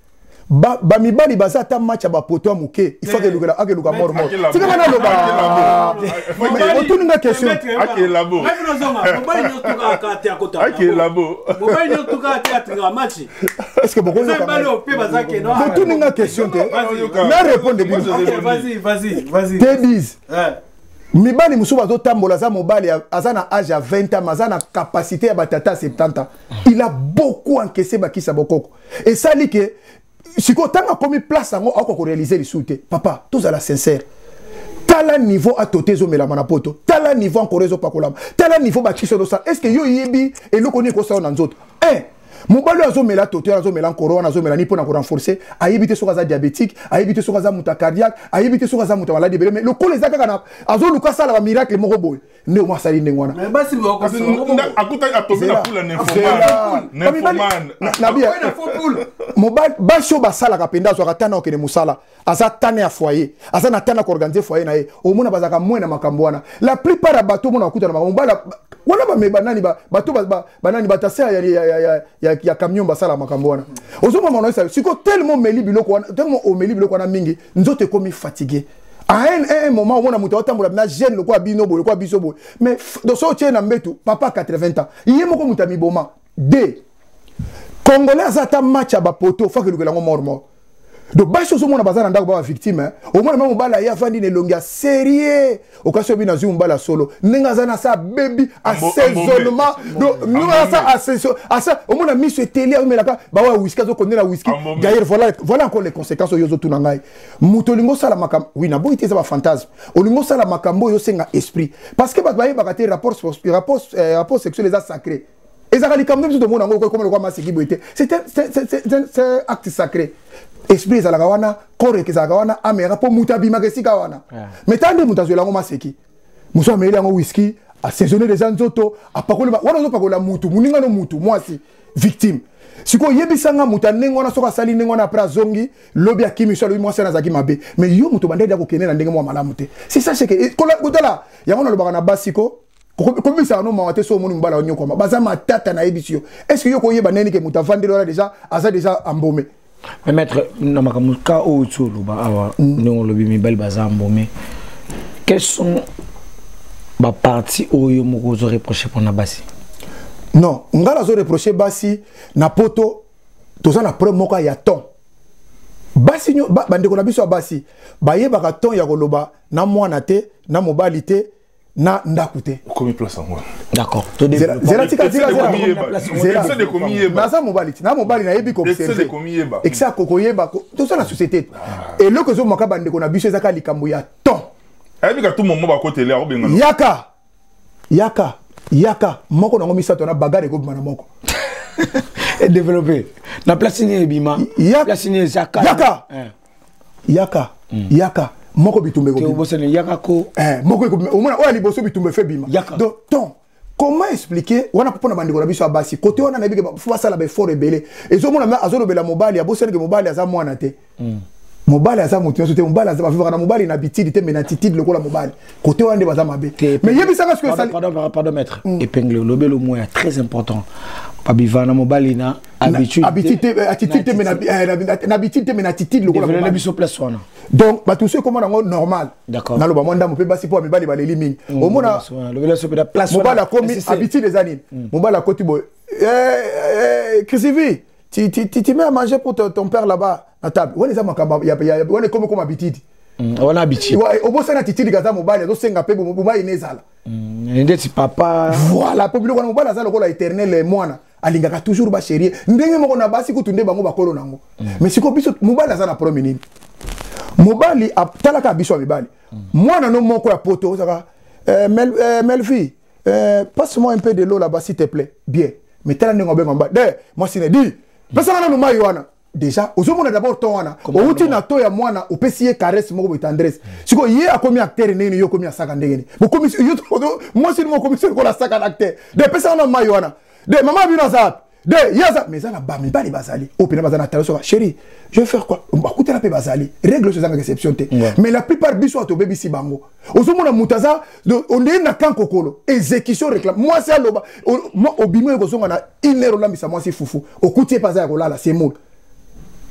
bamibali baza ata match ba poto amuke il faut que lukela akeluka mort tika kana loba otuninga question akelabo est-ce que beaucoup otuninga question te na répondre bien vas-y te disent mibali musu bazotambola za mobali aza na âge à 20 ans aza na capacité ya batata à 70 ans il a beaucoup encaissé bakisa bokoko et ça dit que si ko tanga komi place yango ako réaliser les soute papa tous à la sincère tala niveau à toté zo mela manapoto tala niveau encore rezo pakolama tala niveau ba kiso do ça est-ce que yo yebi et lo koni ko ça na nzoto mobali azo mela toté azo mela corona azo mela ni pona ko renforcer ayibité soka za diabétique ayibité soka za muta cardiaque ayibité soka za muta maladie mais le ko les akaka na azo luka sala ba miracle moko boy ne mo sali ndengwana mais basi bo ko akuta atomi na pula nefoman na bien mobali basho basala ka penda zo katana okene musala aza tane ya foyer aza na tana ko organiser foyer na ye o mona bazaka mwena makambo wana la plupart ya bato mona kuta na mobali wana ba mebanani bato banani batasa ya camion basala makambo wana ozoma mona ça siko tellement meli biloko wana tellement o meli biloko wana mingi nzote komi fatigué à un moment où on a monté autant pour la gêne le quoi bino le quoi biso mais dans ce tien na mbetu papa 80 ans il est moko mutami boma de congolais azata match ba poto faut que le lango mort donc ba chose mona bazana ndako ba victime au moins même bala ya fandi ne longa sérieux occasion bina zu mbala solo ninga zana sa baby assaisonnement donc nous ça au moins mis sur télé mais là ba wa whisky zo connaît la whisky d'ailleurs voilà encore les conséquences yo tout nangai mutolingo sala makam oui na boité ça ba fantasme olingo sala makambo yo senga esprit parce que ba ba te rapport sexuel les sacré et ça quand même tout le monde encore comme le quoi masiki boité c'est un acte sacré esprit za la gawana corps que za gawana amera po mutabi magesi gawana mais tande mutazo la ngoma seki muso ameli ngo whisky assaisonner les anzoto apakola wana zo pakola mutu muninga no mutu moi si victime siko yebisanga muta nengo na soka sali nengo na pra zongi lobi akimi so lobi moi sana zaki mabe mais yo mutu bande da ko kenena ndenge mo malamu te c'est ça c'est que kola kotala yango na lobaka na basiko comme ça non mawate so moni mbala nyoko ma baza matata na ebisio est-ce que yo ko yeba neni ke muta vandelo déjà aza déjà embaumer. Mais maître, Namakamuka ou Tsuluba, nous le bimi bel bazambomé. Quelles sont les parties où vous reprochez pour Nabasi? Non, on a reproché Basi, Napoto, tout ça, na preuve moka ya ton. Basi, bande ko na biso Basi, baye baka ton ya koloba, na mwana te, na mobilité, na ndakute. Combien de place en moi? D'accord. Zeratika c'est na mobilité, na mobali na yebi ko observer. Et ça kokoyeba, tout ça la société. Et le que zo moka bande ko na biso ezaka likambo ya ton. Ayebi ka tout moment ba côté là obenga. Yaka, moko na ngomisa to na bagare ko bimana moko. Et développer. Na place ni bima. Place ni Yaka. Moko bitumbe ko. Bosene Yaka ko. Moko ko omona o ali boso bitumbe fe bima. Donc comment expliquer wana papa na bandiko na biso abasi côté wana na bika faut sala be fort rebelle et zo mona azolo bela mobali abosene ke mobali aza mwana te. Mobali aza mutu sote mobali aza vivre na mobali na bitidi te menatitude lokola mobali côté wande baza mabe mais yebisa parce que pardon maître épingle lobelo moya très important pabiva na mobali na habitude menatitude lokola mobali biso place wana donc ba tout ce comment normal d'accord na loba mwanda mo pe basi po mibali ba leli au mona lobelo so pe da place mobali a commis habitude les années mobali a côté boy Chrisivi tu mets à manger pour ton père là-bas à table. On est on est comme habitude. On a habitude. Au bout ça attitude gaza mobile, zo senga pe mobile inezala. Ndeti papa. Voilà, pour le mobile ça lokola éternel mwana. Alingaka toujours ba chérie. Ndenge moko na basi kutunde bango bakolo nango. Mais siko biso mobile ça na promenade. Mobile talaka biso mibali. Mwana no moko ya poto saka Melvi, passe-moi un peu de l'eau là-bas s'il te plaît. Bien. Mais tala ndenge obenga mba. Moi si ne dit personne no mayi wana. Déjà, aux hommes d'abord ton wana. Au outil na to ya mwana, au pesier caresse moko tendresse. Siko yé a commis acteur nene yo commis 50 ndenge. Bo commis moi c'est mon commissaire ko la 50 acteur. Des personnes na mayi wana. De maman bino ça. De yaza mais ça na ba mi ba li bazali. Au pena bazana talo chérie, je vais faire quoi? Ba kuta la pe bazali. Règle ces exceptions te. Mais la plupart biso to baby si bango. Aux hommes na mutaza on est na kan kokolo. Exécution réclame. Moi c'est aloba. Moi obimo ko zonga na 1 heure là mais ça moi c'est foufou. Au kutie pas za ko là c'est mot.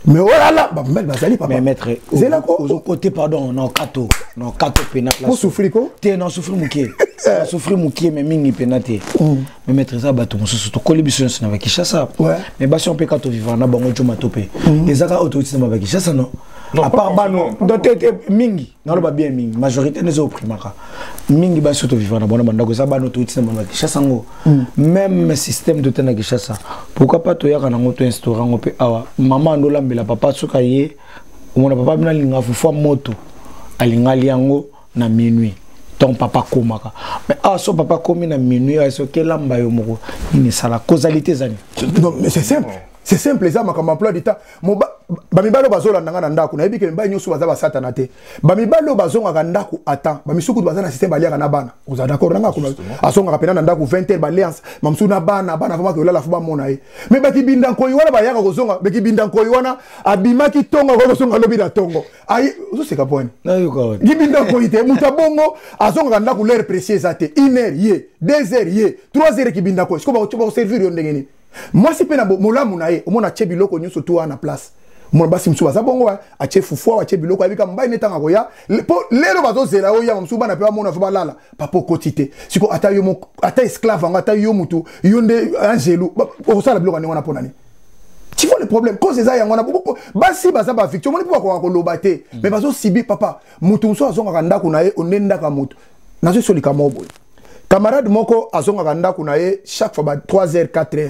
Mais oh là là, bah bazali papa. Mais maître, au côté pardon, non kato pénal. Pour souffrir quoi? T'es non souffrir moukié. Souffrir moukié mais mingi pénaté. Mais maître ça bateau mon sous to colibison na ba Kinshasa. Ouais. Mais ba si on peut kato vivant na bango joma topé. Les aka autorité na ba Kinshasa non. À part bano, doté mingi, na ba bien mingi, majorité des opprimaka. Mingi ba surtout vivant na bona banda ko ça bano autorité na ba Kinshasa ngo. Même système de tena Kinshasa. Pourquoi pas to yaka na ngoto restaurant ngo pe awa. Maman ndo la papa soka ye omona papa bina linga fufa moto alingali yango na minuit ton papa komaka mais so papa komi na minuit so kelamba yo moko ni sala causalité zani. Non mais c'est simple ça ma comme emploi du temps bamibalo bazola ndanga ndako na yebike mba nyoso baza basatana te bamibalo bazonga ka ndako ata bamisuku baza na système balia na bana oza d'accord nanga ko asonga pena na ndako 20h balliance mamsu na bana fama ke olala fuba mona ye mais bakibinda ko yiwana bayaka kozonga bakibinda ko yiwana abimaki tongo ko zonga lobi na tongo ayi ozo seka point na yo ko gibinda ko ite mutabongo azonga ka ndako l'air précieuse ate 1h ye 2h ye 3h kibinda ko ko ba servir yo ndengeni moi si pena molamu na ye omona chebiloko nyoso to na place mon basi msuba sabongo a che fufua a che biloko abika mbai netanga koya lero bazo zela oya msuba na pewa mona fuba lala papo kotite siko ata yo ata esclave ata yo mutu yonde angelu o sala biloko ne wana ponani tu vois le problème cause ça ya ngona basi baza ba victime moni pour ko lobate mais bazo sibi papa mutu mso azonga kanda kuna ye onenda ka mutu nazo solika mobo camarade moko azonga kanda kuna ye chaque fois ba 3h 4h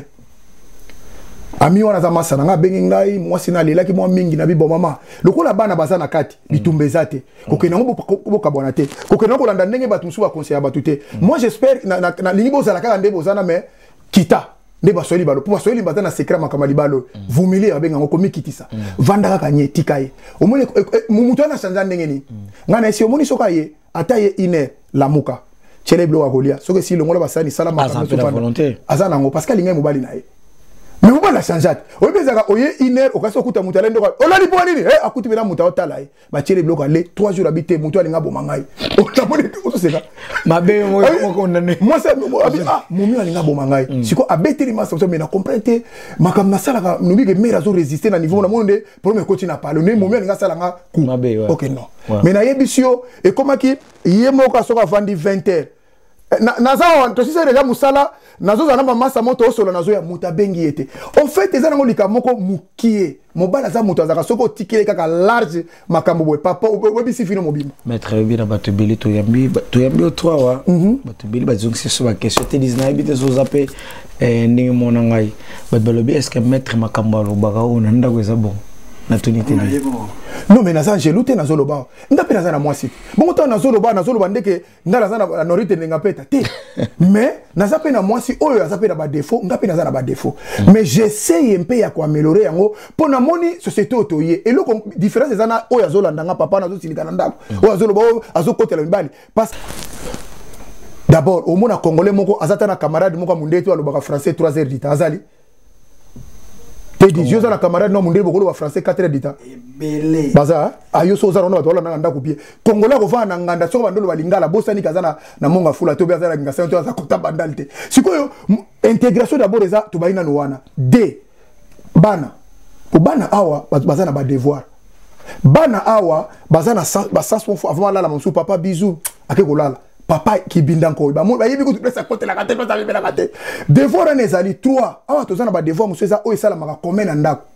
ami wana za masana nga bengi ngai mwasi na lela ki mwa mingi na bibo mama lokola bana bazana kati bitumbeza te kokena ngo bokabona te kokena ko landa ndenge batu musuba conseiller batu te moi j'espère na lingi bozala kaka ndebo zana mais kita nde basoli balo pour basoli bazana secret makamali balo vumili abenga ngo komi kitisa vanda kaka nyeti kai omoni mutu ana chanja ndenge ni ngana esi omoni soka ye ataye ine lamuka chele blo akolia soke si longola basani sala makamali azana ngo parce que lingai mobali na ye mais vous la changer o bezaka oye iner o kaso kuta mutala ndo o li po nini akuti bena muta otala ba tire bloc aller 3 jours habiter mutu alinga bomangai o tabone to seka mabe mo ko nane moi ça momi alinga bomangai siko abeteli masa so mais na comprendre makam na sala ka nubi ke mera zo résister na niveau na monde problème ko tina parler ne momi alinga sala nga ku OK non mais na yebisio e komaki yemo ka so ka vandi 20h naza to sisa déjà musala nazo za na masa moto osolo nazo ya muta bengi ete en fait eza nango lika moko mukie mobala za muto azaka soko tikele kaka large makambo boy papa webisi fino mobima maître bina batubili to yambi o 3 wa batubili bazong c'est sur la question te disna ibite zo zape ndingi mona ngai batbalobi est-ce que maître makambo lobaka ona ndako eza bon na tonité non mais naza angeluté nazo loba ndape naza na mwasi bongo ta nazo loba ndeke ndala na norite ndenga peta te mais naza pe na mwasi oyo aza pe na ba défaut ngape naza na ba défaut mais j'essaye un peu ya ko améliorer yango pona moni société otoye et le différence eza na oyo azo landanga papa nazo silika na ndako oyo azo loba azo kotela mbali parce d'abord au mona congolais moko azata na camarade moko mundetu alobaka français 3h du temps azali Dieu za na camarade no mundele bokolo ba français 4h d'ita belé baza ayo so za no ba na ndako pie congolais ko va na nganda so bandolo balingala bosani kazana na monga fula to biaza na ngasa to za kota bandalité sikoyo intégration d'abord eza to baina no wana d bana ko bana awa baza na ba devoir bana awa baza na ba sens avant la mon papa bisou akekolala papa qui bindanko ba mo ba yebi ko tupesa côté la kate pesa bibela kate devoir en ezali 3 awa to zana ba devoir museza o esala maka komen na ndako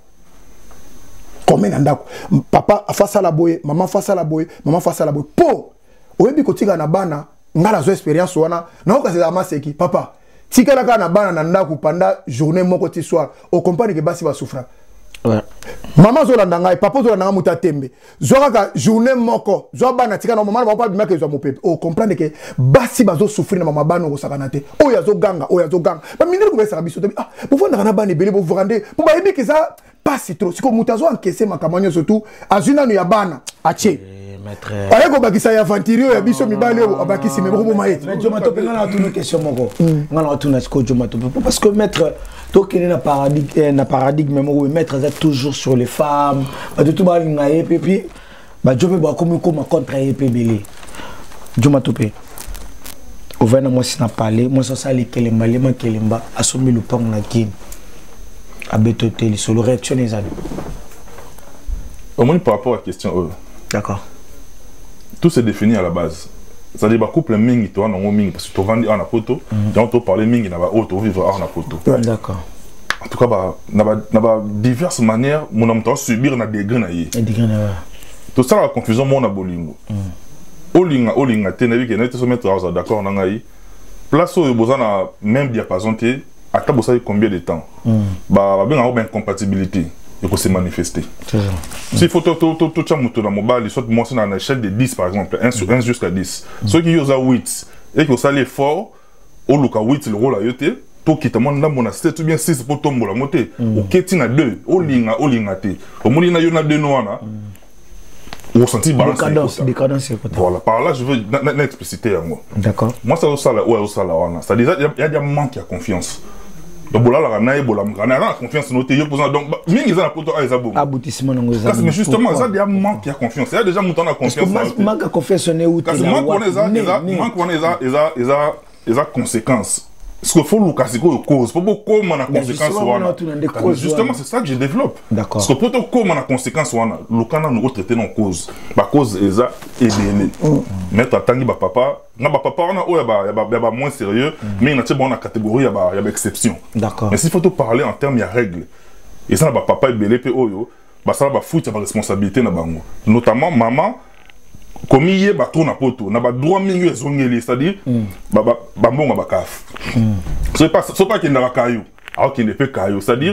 papa afasa la boye maman face la boye po o yebi ko tika na bana ngala zo expérience wana na o kaseza maseki papa tika la kana bana na ndako pendant journée moko ti soir o comprendre que basi ba souffra. Ouais. Maman zo landanga papa zo landanga muta tembe zo kaka journée moko zo bana tika na maman ba bima ke zo mopepe o comprendre que basi bazo souffrir na mama bano ko sakana te o ya zo ganga ba minere ko besa biso te bo vanda na bana belé bo vrande bo ba yebi ke ça pas trop siko mutazo encaisser makamanyo surtout azuna no ya bana ache maître ayeko bakisa ya vantirio ya biso mibale abakisi me bo maître mais jo matope ngana tunu question moko ngana tunu siko jo matope parce que maître donc il y a un paradigme où les maîtres sont toujours sur les femmes de tout bas et puis je vais voir comment contre belé je m'attopé au venir moi si n'a parlé moi ça les kelemba les man kelemba a soumis le pont na kin a betoté les solo réaction les amis Au moins par rapport à la question. D'accord. Tout se définit à la base. C'est-à-dire que couple mingi toi non mingi parce que tu vends en apoto, donc tu parler mingi na ba auto vivre en apoto. D'accord. En tout cas na diverses manières mon homme subir na degré na yi. Tout ça la confusion mon na bolingo. Olinga te na bi que na te se mettre d'accord na ngai. Place au bozana même diapason te ata bosa combien de temps. Ba bien en incompatibilité. Il faut se manifester. S'il faut tout le mobile, soit moi c'est à une échelle de 10 par exemple, 1 jusqu'à 10. Ceux qui ont 8 et qui ont ça l'effort, au cas 8 le rôle à yote, tout qui te montre mon 7 ou bien 6 pour tomber la montée. Ou qui est 2, au linga te. Au moins il y a 2 noirs. Au senti balance. Décadence. Voilà, par là je veux l'expliciter à moi. D'accord. Moi ça au sala ou au sala wana. C'est-à-dire il y a un manque de confiance. Donc voilà la confiance notée donc mingi za poto ezabo aboutissement ngo za mais justement ça déjà manque de confiance il y a déjà montant la confiance manque de confiance on est où manque conséquences ce qu'il faut le casser cause pour beaucoup na conséquence justement c'est ça que je développe d'accord parce que pour tout comme na conséquence wana le kana nous traiter non cause ba cause eza aider mettre tangi ba papa on a moins sérieux mais il y a une catégorie il y a exception d'accord mais s'il faut tout parler en termes il y a règles et ça ba papa belé pe oyo ba ça ba foot ba responsabilité na bango notamment maman comme il y a trop na poto na ba droit mingi ezongeli c'est-à-dire ba mbonga ba kaf c'est pas qu'il n'a pas alors qu'il ne peut caillou c'est-à-dire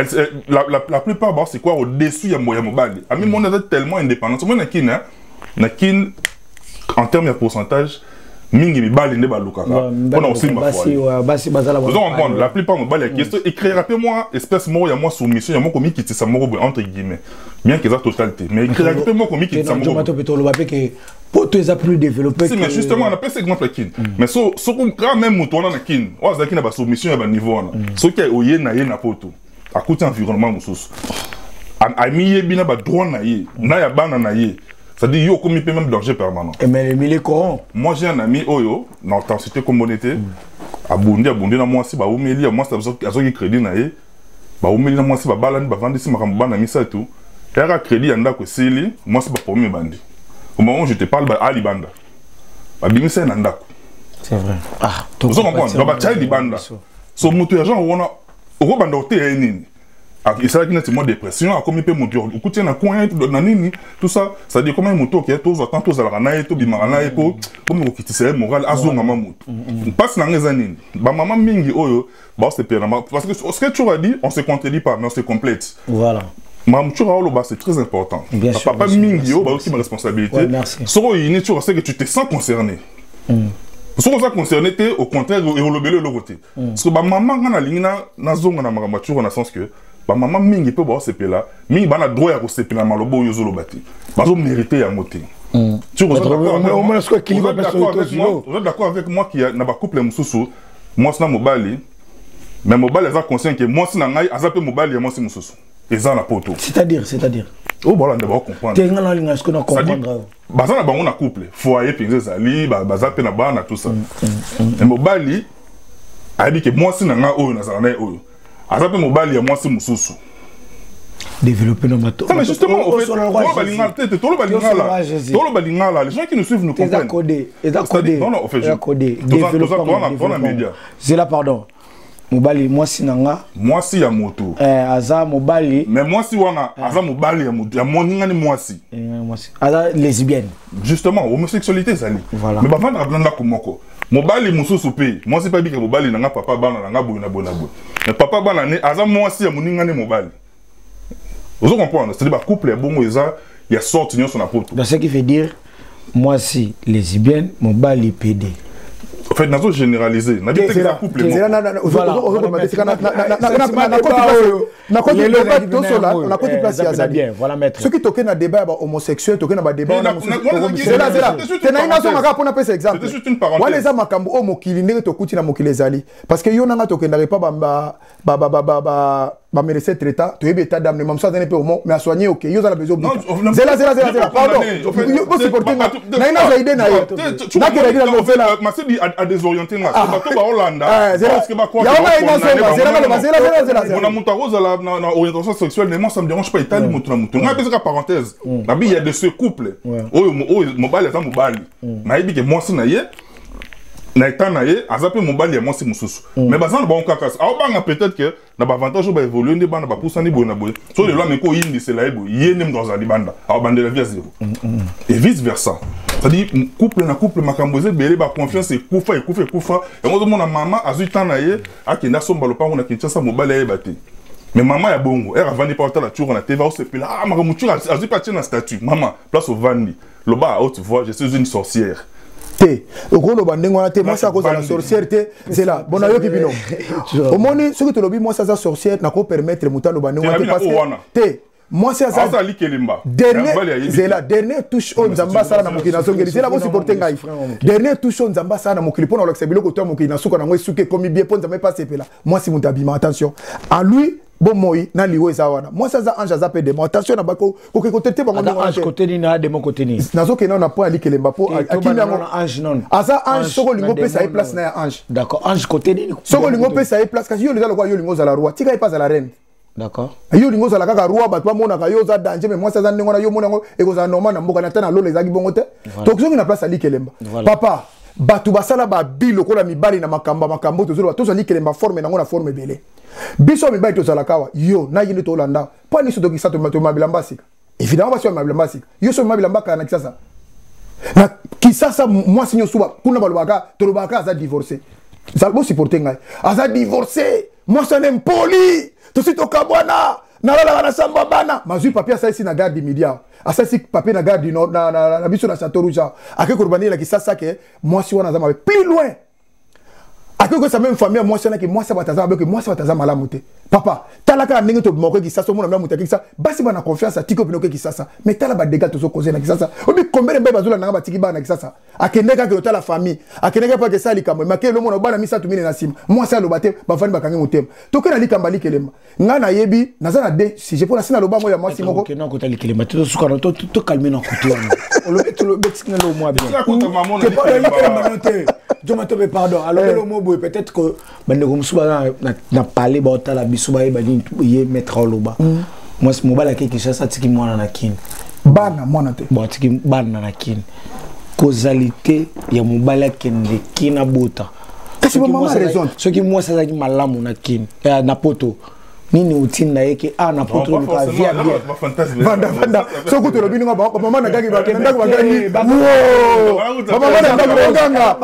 la plupart c'est quoi au-dessus ya mobali ami mon est tellement indépendant moi na kin en termes de pourcentage mingi mibali ne balukaka on a aussi ma foi vous comprendre la plupart mobali question écrire rappelez-moi espèce moi ya moi soumission ya moi comme qui ça moi entre guillemets bien que ça totalité mais écrire rappelez-moi comme qui ça moi pour tous les plus développés mais justement on appelle cet exemple kin mais so quand même mutona na kin on a na ba soumission ya ba niveau na so qui oye na ye na poto à côté environnement mususu ami ye bina ba droit na ye na ya bana na ye. C'est-à-dire yo comme il peut même danger permanent. Et mais les corrompt. Moi j'ai un ami oyo dans intensité communauté abondi na moi si ba umeli moi ça besoin crédit na ye ba umeli na moi si ba balani ba vendre si makamba na misa tout. Era crédit anda ko sili moi si ba premier bandi. Au moment où je te parle ba ali banda. Ba bimisa na ndako. C'est vrai. Ah, tout ça comprendre. Ba chali banda. So mutu ya genre on a banda oté nini. Et ça qui est une dépression, comme il peut monter au côté d'un coin, tout ça, ça dit comment il monte, qui est tous attend tous à la rana et tout, bimarana et tout, comme il quitte ses moral, azo maman mout. Passe dans les années, bah maman mingi oyo, bah c'est pire, parce que ce que tu as dit, on se contredit pas, mais on se complète. Voilà. Maman tu as bah c'est très important. Bien sûr. Papa mingi yo, bah aussi ma responsabilité. Soro yini tu sais que tu te sens concerné. Si on est concerné, au contraire, et on le belé le côté. Parce que bah maman quand la ligne na zonga na magamachuro na sens que ba maman mingi peut voir ces là mingi bana droit ya ko sepela malobo yo zolo bati bazo mériter ya moté tu êtes d'accord avec moi qui na ba couple mususu moi sina mobali mais mobali za conscient que moi sina ngai azape mobali ya moi si mususu eza na poto c'est-à-dire oh voilà on va comprendre tenga na linga ce qu'on comprendre baza na bango na couple foyer pinze zali bazape na bana tout ça mais mobali a dit que moi sina ngai oyo na zala na oyo azape mobali ya moi si mususu développer nos bateaux. Mais justement, les gens qui nous suivent nous comprennent. C'est là, pardon. Mobali, moi si nanga. Moi si ya moto. Aza mobali. Mais moi si wana, aza mobali ya moto. Ya moninga ni moi si. Aza lesbienne. Justement, homosexualité ça li. Voilà. Mais bavanda blanda komoko. Mobali mususu pe. Moi c'est pas dit que mobali nanga papa bana nanga bouna bouna bouna. Mais papa bana ne aza moi si ya moninga ni mobali. Vous comprenez? C'est-à-dire que couple est bon, il y a sorti sur la pote. Donc ce qui veut dire, moi si lesbienne, mon bal est pédé. En fait, nous généralisé. Nous avons dit que couple est bon. Ceux qui toquent dans le débat homosexuel, toquent dans le débat. C'est là. C'est juste une parenthèse. Parce que yo nanga toke n'arrive pas ba merece traitant to yebe état d'âme même ça donner peu au moins mais à soigner OK yo za la besoin zela pardon vous supporter na ina za idée na yo na que la no zela ma c'est dit à désorienter là bato ba Hollanda parce que ba quoi on a monté rose na orientation sexuelle mais moi ça me dérange pas Italie mutu na mutu na pesa parenthèse na bi il y a de ce couple oyo mobali ata mobali na yebi que moi c'est na ye na état na ye azape mobali ya moi c'est mususu mais bazana ba on kaka a peut-être que na ba avantage ba évoluer ndi bana ba poussa ni boye na boye so le loi meko yindi c'est la ebo yene dans za libanda a bande la vie à zéro et vice versa. C'est-à-dire couple na couple makamboze belé ba confiance et kufa et moi mon maman azu temps na ye akenda somba lo pa on a Kinshasa mobali ya bate mais maman ya bongo elle avandi pas la tour na TV au se pela ah ma mutu azu pas na statut maman place au vandi lo ba haute voix je suis une sorcière té okolo bandengo na té moi ça cause la sorcière té c'est là bon ayo kipino au moni ce que tu lobi moi ça sorcière na ko permettre mutalo bandengo té parce que té moi c'est ça dernier touche on nzamba sala na mokina songeli c'est là bo supporter ngai dernier touche on nzamba sala na mokili pona lokse biloko to mokina suka na ngwe suke komi bien pona nzamba pas sepela moi si mutabima attention à lui bon moi na liwo ezawana moi ça ange azape de attention na bako ko côté te bango ange côté ni na de mon côté ni nazo ke na na point ali kelemba po akini ange non asa ange soko lingo pesa e place na ange d'accord ange côté ni soko lingo pesa e place kasi yo leza lokwa yo lingo za la roi tika e pas à la reine. D'accord. Yo lingo za la kaka roi bato mona ka yo za danger mais moi ça za ndingo na yo mona ngo eko za normal na mboka na tana lo lezaki bongo te donc soki na place ali kelemba papa batu basala ba bilo kola mibali na makambo tozolo to zali kelemba forme na ngona forme belé biso mibali to zala kawa yo na yini to Hollanda pa ni soto kisato mato mabilamba sika évidemment ba so mabilamba sika yo so mabilamba kana kisasa na kisasa moi sinyo suba kuna balobaka to lobaka za divorcer ça bon supporter ngai aza divorcer moi ça n'aime poli to sito kabwana na la na samba bana mazui papier ça ici na garde immédiat asa si papier na garde nord na biso na Château Rouge akeko urbani la kisasa ke moi si wana za ma plus loin akeko sa même famille moi sana ke moi ça batazama que moi ça batazama la muté papa talaka ndenge to moko kisasa mona na muté kisasa basi bana confiance atiko pino ke kisasa mais tala ba dégâts to so causer na kisasa obi combien mbe bazula na batiki bana kisasa akendeka ke la famille akendeka pa ke sali kamwe make lo mona bana misa tumine na sima moi ça lo bate ba fani bakangi mutem to ke na likamba likelema ngana yebi nazana de si je pour la sina lo bango ya moi si moko ke na ko tali kelema to suka to calmer na kutuana lo betina lo moi bien je me pardon alors le mot peut-être que bande comme souvent na parler ba ta la biso ba bali ye mettre au loba moi ce mobile à quelque chose ça tiki mwana na kin bana mwana te bon tiki bana na kin causalité ya mobile kende kina bota kasi maman raison ce qui moi ça qui malamu na kin na poto nini utinda yake na poto ka via bien vanda so kuto robini ngaba mama na gagi ba ndako ba gagi mama na ndako ba nganga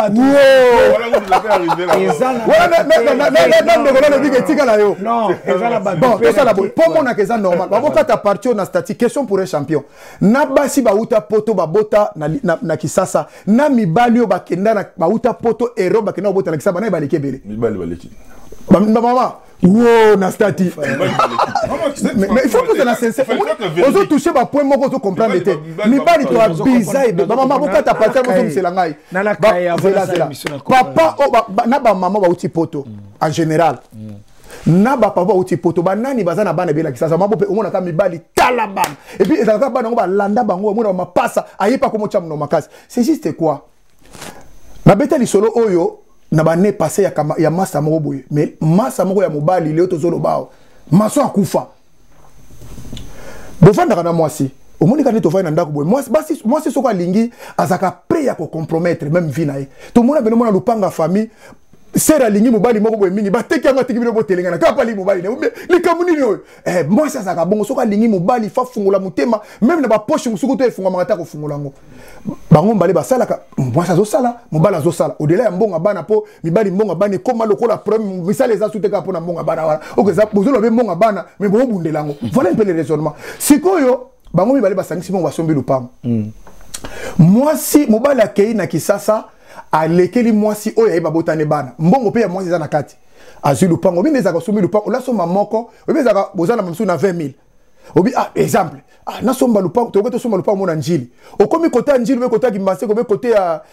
na ndeko na bige tika la yo non ezala ba bon ça la bon pour mon akeza normal ba boka ta partir na statique question pour un champion na basi ba uta poto ba bota na kisasa na mibali yo bakenda na ba uta poto ero bakenda bota na kisasa na baleke bele mibali baleki maman wow na stati mais il faut que tu la sincère ozo toucher ba point moko to comprendre te mibali to bizarre maman boka ta partir mo so ngai na la kaya papa na ba maman ba uti poto en général na ba papa uti poto ba nani bazana bana bela kisasa mabope omona ka mibali talabana et puis ezaka bana ngo ba landa bango omona ma passa ayepa ko mo chamu no makasi c'est juste quoi na beta li solo oyo na ba ne passé ya masa moko boye mais masa moko ya mobali leo tozolo bao maso akufa bofanda kana mwasi omoni kana to fana ndako boye mwasi soko alingi azaka prêt ya ko compromettre même vie na ye to mona beno mona lupanga famille sera lingi mobali moko boye mingi bateki anga tiki bino botelenga na kapa li mobali ne likamuni ni oyo mwasi azaka bongo soko alingi mobali fa fungula mutema même na ba poche musuku to efunga makata ko fungula ngo bango mbale basalaka mwasi azosala mobali azosala au-delà ya mbonga bana po mibali mbonga bana koma lokola problème misala eza suteka po na mbonga bana wala okeza bozolo be mbonga bana mais bo bundelango voilà un peu le raisonnement sikoyo bango mibali basangisi mbonga basombi lupango mwasi mobali akei na kisasa alekeli mwasi oyo ayeba botane bana mbongo pe ya mwasi za na kati azwi lupango binde zaka sombi lupango la soma moko obi zaka bozana mamsu na 20000 obi exemple na somba lupango to somba lupango mona njili okomi kota njili be kota kimbase ko be kote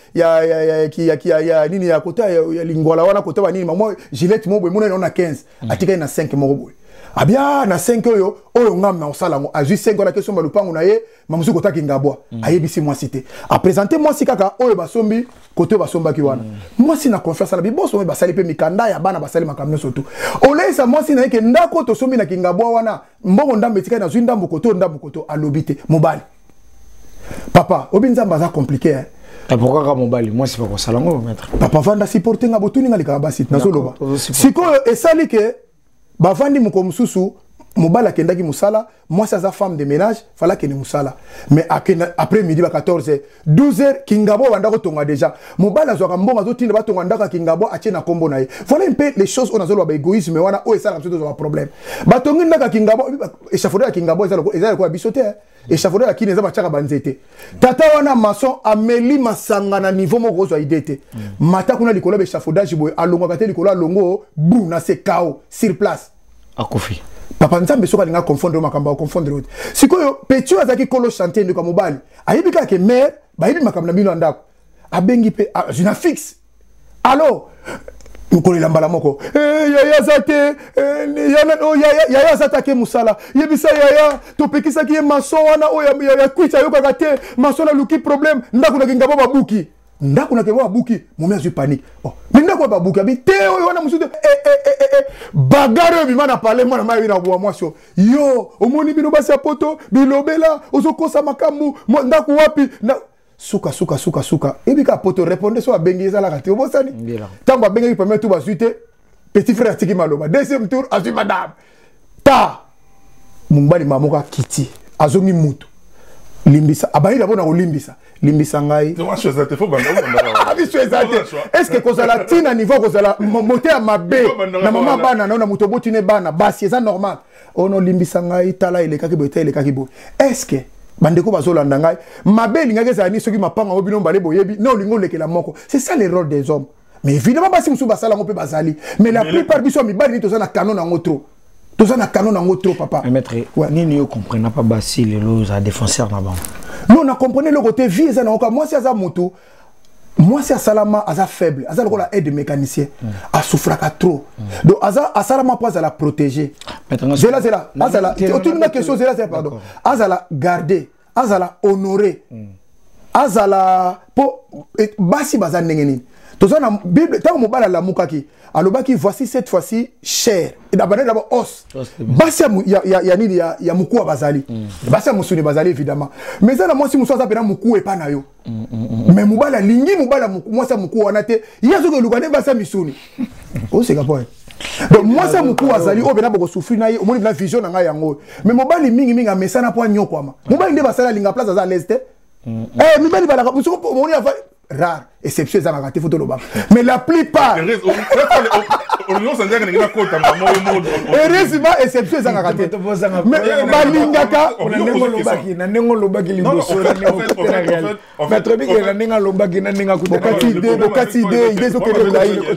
ya nini ya kota ya lingwala wana kota ba nini mamo gilette mo boy mona na 15 atika na 5 moko boy abia na 5 oyo oyo ngam na osala ngo azu 5 na question balupango na ye mamusu kota kingabwa ayebisi moi cité a présenter moi kaka oyo basombi côté basomba ki wana moi si na confiance na biboso ba sali pe mikanda ya bana basali makamyo soto olesa moi si na yeke ndako to sombi na kingabwa wana mbongo ndambe tika na zwinda mbukoto alobite mobali papa obinzamba za compliqué hein. Pourquoi ka mobali moi c'est pas quoi ça ngo maître papa vanda supporter nga botuni nga lika basit na soloba sikoyo esali ke bavandi muko mususu mobala kendaki musala moi ça za femme de ménage fala que ni musala mais après midi ba 14h 12h kingabo banda ko tonga déjà mobala zo kambonga zo tinda ba tonga ndaka kingabo atie na kombo na ye voilà un peu les choses on a zolo ba égoïsme wana o esala mso zo problème ba tongi ndaka kingabo échafaudé ya kingabo ezala ko bisoté échafaudé ya kine za ba chaka banzete tata wana maçon ameli masanga na niveau moko zo idete mata kuna likolo ba échafaudage boy alonga kate likolo alongo bu na se kao sur place akufi papa nzambe soka linga confondre makamba confondre autre sikoyo petio azaki kolo chanter ndika mobali ayibika ke mère bayibi makamba bino ndako abengi pe jina fixe alors mukoli lambala moko yaya zate yaya zata ke musala yebisa yaya topekisa ki maçon wana oya ya kwita yoka kate maçon na luki problème ndako na kingabo babuki ndako na kebo babuki momi azui panique oh mais ndako babuki abi te oyo wana musude bagaro bimana parler mwana mai na bwa mwasio yo omoni bino basi ya poto bilobela ozokosa makamu ndako wapi na suka ebika poto répondre so abengi ezala kati obosani tango abengi premier tour basuite petit frère tiki maloba deuxième tour azui madame ta mumbali mamoka kiti azongi mutu limbisa abali d'abord na olimbisa limbisa ngai est-ce que kozala tina niveau kozala moté à mabe na mama bana na muto botine bana basi eza normal ono limbisa ngai tala elekaki bote elekaki bo est-ce que bandeko bazolanda ngai mabe lingaki ezali soki mapanga obino mbale boyebi no lingo lekela moko c'est ça le rôle des hommes mais évidemment basi musu basala ngo pe bazali mais la plupart biso mibali ni tozana canon na ngotro tozana canon na ngotro papa maître nini yo comprendre pas basi les lots à défenseur na ba nous on a compris le côté vie ça na moi c'est ça moto moi c'est salama aza faible aza le la aide mécanicien a souffraka trop donc aza salama pas à la protéger zela azala une question zela pardon azala garder azala honorer azala po basi baza ndengeni tozana bible tant mobala la mukaki alobaki voici cette fois-ci cher et d'abord os basi ya nini ya mukua bazali basi musuni bazali évidemment mais ça moi si musoza pena muku e pa na yo mais mobala lingi mobala moi ça muku wana te yazo ke lukane basi misuni o c'est point donc moi ça muku azali o bena boko souffrir na ye o moni na vision na nga yango mais mobali mingi amesana po nyokwama mobali nde basala linga place za l'est mibali bala musuko moni ava rare exception za ngati photo loba mais la plupart heureusement exception za ngati mais balingaka na nengo lobaki liboso na nengo kutena réel maître bike na nenga lobaki na nenga kutena bokati idée zo kele la ile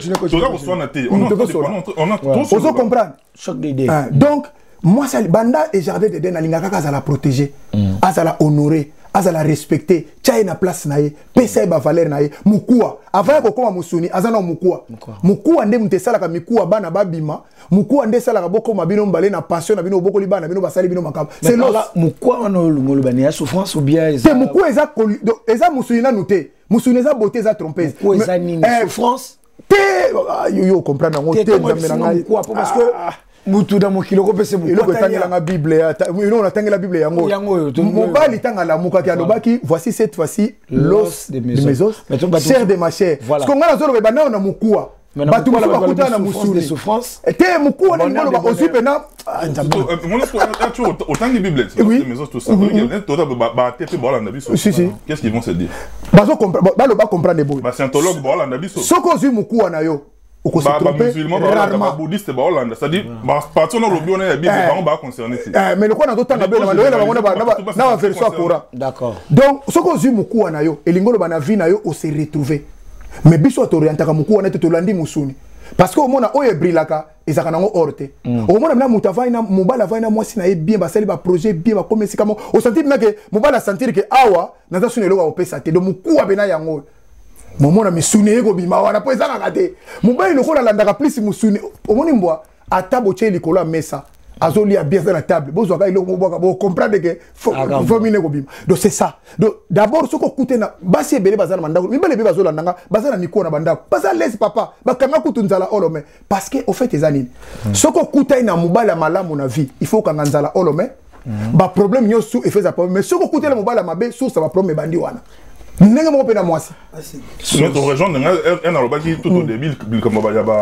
on se comprendre choc d'idée donc moi ça banda et jardin de den alingaka kaza la protéger azala honorer azala respecter tchaye na place na ye pesa ba valeur na ye mukua avant ko koma musuni azana mukua nde mutesala ka mikua bana babima mukua nde sala ka boko mabino mbale na pension na bino boko libana bino basali bino makaba c'est là mukua wana lungolo bani ya souffrance ou bien c'est mukua eza musuni na nuté musuni eza beauté eza trompeuse eza nini souffrance te yo comprendre ngo te mukua parce que mutu da mokilo ko pese mukua ko tangela nga bible ya on a la bible yango mobali tanga la muka ki alobaki voici cette fois-ci l'os de mes os chair de ma chair parce que ngana zolo bana na mukua batu bakuta na musuni de souffrance te mukua na ngolo ba osu pena autant de bible mes os tout ça ba te pe bola na biso qu'est-ce qu'ils vont se dire bazo comprendre ba comprendre boy ba scientologue bola na biso soko zu mukua na yo musulman ba bouddhiste ba Hollande c'est-à-dire partout dans le bio na bible ba concerné mais le quoi na totanga be na version akora d'accord donc soko zu mukua na yo elingolo bana vie na yo o se retrouver mais biso atorientaka mukua na te tolandi musuni parce que au mona oye brilaka ezaka nango orte au mona na mutava ina mobala va ina mwasi na ye bien basali ba projet bien ba komesi kama au sentir na ke mobala sentir ke awa na za sunelo wa opesa te donc mukua bena yango momona misuni eko bima wana po ezaka kate mobali lokola landaka plus musuni omoni mbwa ata boche likolo ya mesa azolia bien dans la table bozo ka iloko boka bo comprendre que faut mine ko bima donc c'est ça donc d'abord ce ko kutena basi ebele bazana mandako mibele be bazola nanga bazana miko na bandako basa laisse papa bakanga kutunzala olome parce que au fait ezanini ce ko kutai na mobala malamu na vie il faut kanga nzala olome ba problème yo sous effet za problème mais ce ko kutela mobala mabe sous ça va problème bandi wana ndenge mo pe na mwasi notre rejoindre un alobaki tout au début comme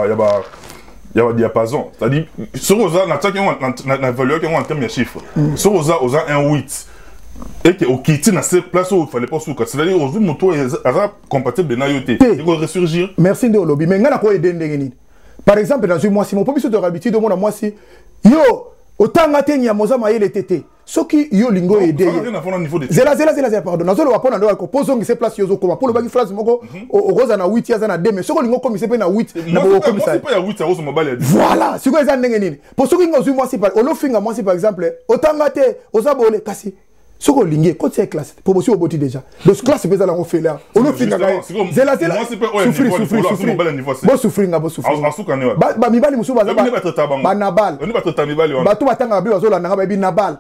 il y a un diapason. C'est-à-dire, ce rosa, on a évalué en termes de chiffres. Ce rosa, on a un 8. Et que au Kitty, dans cette place où il fallait pas souka. C'est-à-dire, aujourd'hui, mon toit est compatible de naïoté. Il va ressurgir. Merci de lobby. Mais on a quoi aider. Par exemple, dans une mois, si mon premier de habitude, de moi, si yo, autant matin, il y a moza maïe les tétés. Ce qui yo lingo aider. Zela, pardon. Dans le rapport, on a posé que c'est place yozo comme pour le bagi phrase moko au rosa na 8 ya na 2 mais ce que lingo comme c'est pas na 8 na bo comme ça. Pas ya 8 ça rose mobile. Voilà, ce que ça ndenge pour ce qui ngozu moi si par au finga moi si par exemple autant matin osabole kasi ce que lingue quand c'est classe pour aussi au boti déjà. Donc classe peut ça la on fait là. On le finga zela moi c'est pas souffrir. Bon souffrir. Ba mibali musu ba ba nabal. On va traiter mibali wana. Ba to batanga bi bazola nanga ba bi nabal.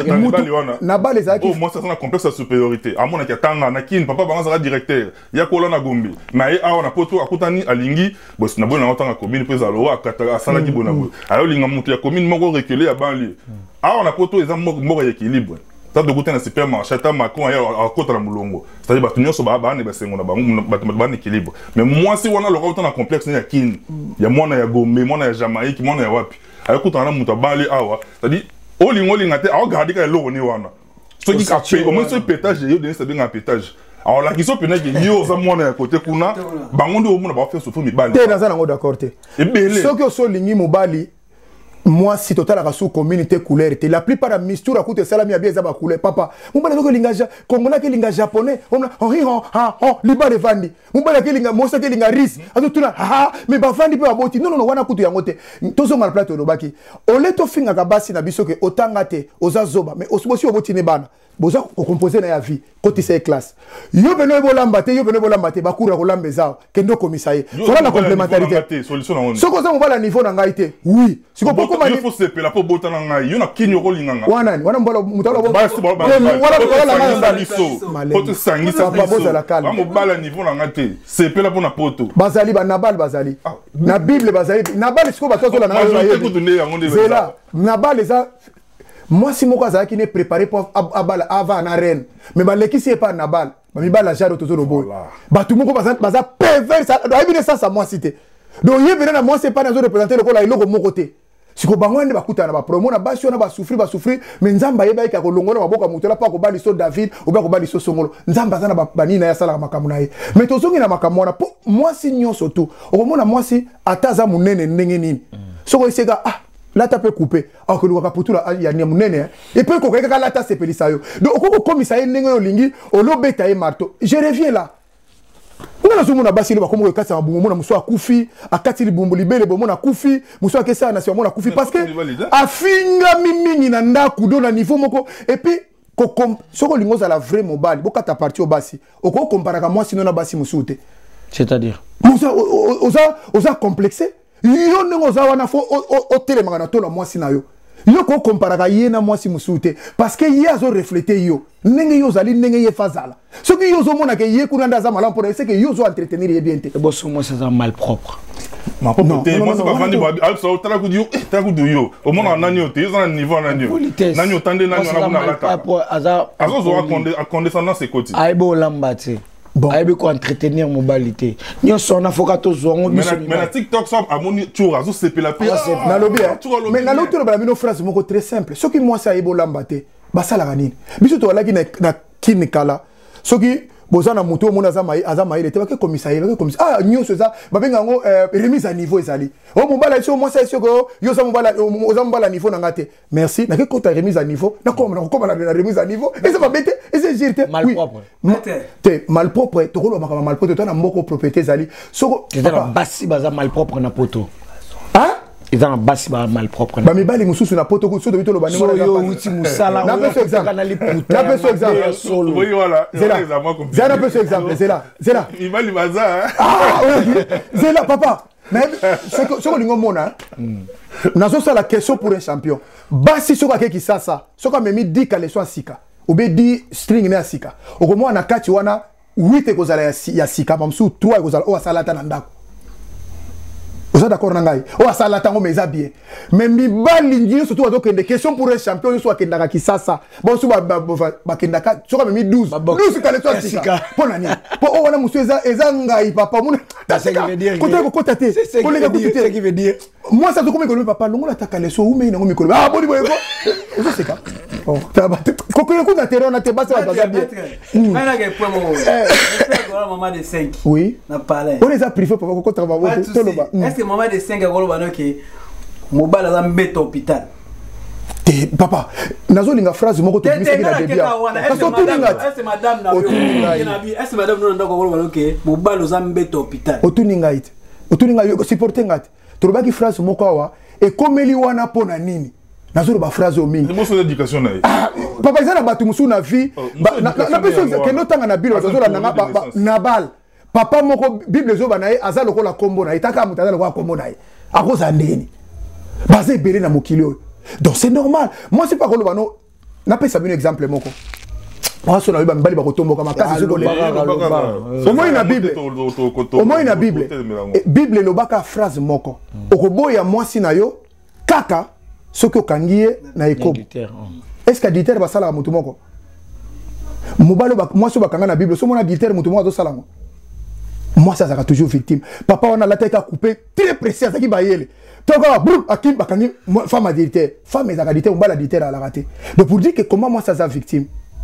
Nabal ezaki. Oh moi ça c'est un complexe de supériorité. À mon akatanga na kin papa banza sera directeur. Ya kolona gombi. Mais a on a poto akutani alingi boss na bona otanga commune pesa lo akata asala ki bona bo. Ayo linga mutu ya commune moko reculer ya banlieue. A on a poto eza moko ya équilibre. Ça de côté na supermarché ta Macron ya akota na mulongo. C'est-à-dire ba tunyo so ba ne ba sengo na ba équilibre. Mais moi si on a le autant complexe ya kin. Ya mwana ya Gombe, mwana ya Jamaïque, mwana ya wapi. Ayo kutana mutu banlieue awa. C'est-à-dire olinga te ayo garder ka lo ni wana. Ce qui a fait au moins ce pétage yo donner ça bien un pétage. Alors la question peut-être que yo za mwana ya côté kuna bangondo o mona ba faire souffrir mi bali. Te na za ngo d'accord te. Ce que so lingi mobali moi si total la sous communauté couleur était la plupart de mistura coûte salami a bien za ba couleur papa mobali ko linga congolais ke linga japonais on liba de vandi mobali ke linga mosa ke linga ris azo tuna mais ba vandi pe ba boti non wana kutu yango te tozo mal plateau no baki o leto finga ka basi na biso ke otanga te oza zoba mais osobosi oboti ne bana boza ko composer na ya vie côté c'est classe yo beno bolamba te ba kura ko lambe zao kendo komisaye voilà la complémentarité solution na soko za mobala niveau na ngai te oui siko poko il faut se pela po bota na ngai yo na kinyo ko linganga wana mbala mutala bo wala liso poto sangisa biso ba mobala niveau na ngai te se pela po na poto bazali ba nabal bazali na bible bazali nabal siko ba tozo la na zela nabal eza moi si moko azaki ne préparé pour abala avant na reine mais ba leki si pas nabal ba mi bala jaro tozo robo ba tout moko baza pervers ça doit bien ça moi cité donc yebena na moi c'est pas dans représenter le kola iloko moko te siko bango ende bakuta na ba promo na basi na ba souffrir mais nzamba yeba ka kolongona maboka mutela pa ko bali so David ou ba ko bali so Songolo nzamba za na banina ya sala makamu na ye mais tozongi na makamu na po moi si nyonso tout au moment moi si ataza munene ndenge nini soko isega là tu peux couper alors que le kaputula ya ni munene et puis ko kaka là ta sepelisa yo donc ko komisa ye ndenge yo lingi olobeta ye marteau je reviens là on a zomona basi le bakomo kasa mabungu mona muso akufi akati libumbu libele bomona kufi muso akesa na mona kufi parce que afinga mimingi na ndaku do na niveau moko et puis soko lingo za la vraie mobile bokata parti au basi oko compara ka moi sinon na basi musute c'est-à-dire oza complexé yo ndenge oza wana fo otelemaka na to na mwasi na yo yo ko comparaka ye na mwasi musute parce que ye azo refléter yo ndenge yo ozali ndenge ye fazala soki yo ozomona ke ye kuna ndaza malamu mpona c'est que yo ozo entretenir ye bien te boso moi c'est un mal propre ma propre te moi c'est pas vandi ba alsa otala ku dio tala ku dio o mona nani ote yo na niveau nani nani otande nani na lata azo zo a condescendance et côté aibo lambate bon aibe ko entretenir mobilité nyo sona fokato zongo mais na TikTok ça amoni tour azo sepe la paix na lobby mais na l'autre bala mino phrase moko très simple soki moi ça aibo lambate basala kanini biso to wala ki na kinikala soki bozana muto mona azama ile te bake commissaire nyonso za babenga ngo remise à niveau ezali o mobala iso moi ça iso ko yo za mobala niveau na ngate merci na ke kota remise à niveau na comme na remise à niveau et ça va bête et c'est girte mal propre te mal propre to ko lo makama mal propre to na moko propriété ezali soko c'est la basi baza mal propre na poto ils ont un basi mal propre. Bah mais bali mususu na poto ko so de bitolo bani yo uti musala na peu exemple na peu exemple oui voilà zela peu exemple zela il va li baza zela papa mais ce que nous mona nazo ça la question pour un champion basi soka ke kisasa soka memi 10 kaleso sika ou be 10 string na sika okomo na kati wana 8 ekozala ya sika mamsu 3 ekozala o salata na ndako. Vous êtes d'accord nangai? O salata ngo meza bien. Mais mibali ndio surtout azokende question pour un champion yo so akendaka kisasa. Bon so ba kendaka soka memi 12. 12 kaleso sika. Pona ni. Po o wana musu eza ngai papa muna. C'est ce qui veut dire. Côté ko côté. C'est ce qui veut dire. Moi ça comme que papa longo la takaleso ou me ngo mikolo. Ah boni boyeko. Eso c'est ka. Oh, kokolo ko na terrain na te basa ba bien. Ana ke point mo. Maman de 5. Oui. Na parler. On les a privé pour ko travailler. Est-ce que maman de 5 ko ba no ke mobile za mbeto hôpital. Papa, nazo linga phrase moko to bisa bila début. Parce que tout linga. Est-ce madame na yo. Est-ce madame no ndako ko ba no ke mobile za mbeto hôpital. Otuninga it. Otuninga yo supporter ngati. Torobaki phrase moko awa e komeli wana pona nini. Nazo ba phrase o mingi. Mo so d'éducation na. Papa izana batu musu na vie. Na personne que notanga na bilo nazo la na bal. Papa moko Bible zo banaye aza lokola kombo na itaka mutaza lokola kombo na. Akoza ndeni. Basé belé na mokili oyo. Donc c'est normal. Moi c'est pas que no na pesa un exemple moko. Moi so na biba mbali ba kotomboka makasi zo kolé. Au moins na Bible. Au moins na Bible. Bible lobaka phrase moko. Okoboya mwasi na yo kaka soki okangie na ekobo. Est-ce que adultère ba sala mutu moko? Mobalo ba mwasi bakanga na Bible so mona adultère mutu moko zo sala ngo. Moi ça sera toujours victime. Papa on a la tête à couper très précis ça qui ba yele. Toka brou akim bakangi femme adultère. Femme est adultère on ba l'adultère à la rater. Donc pour dire que comment moi ça sera victime.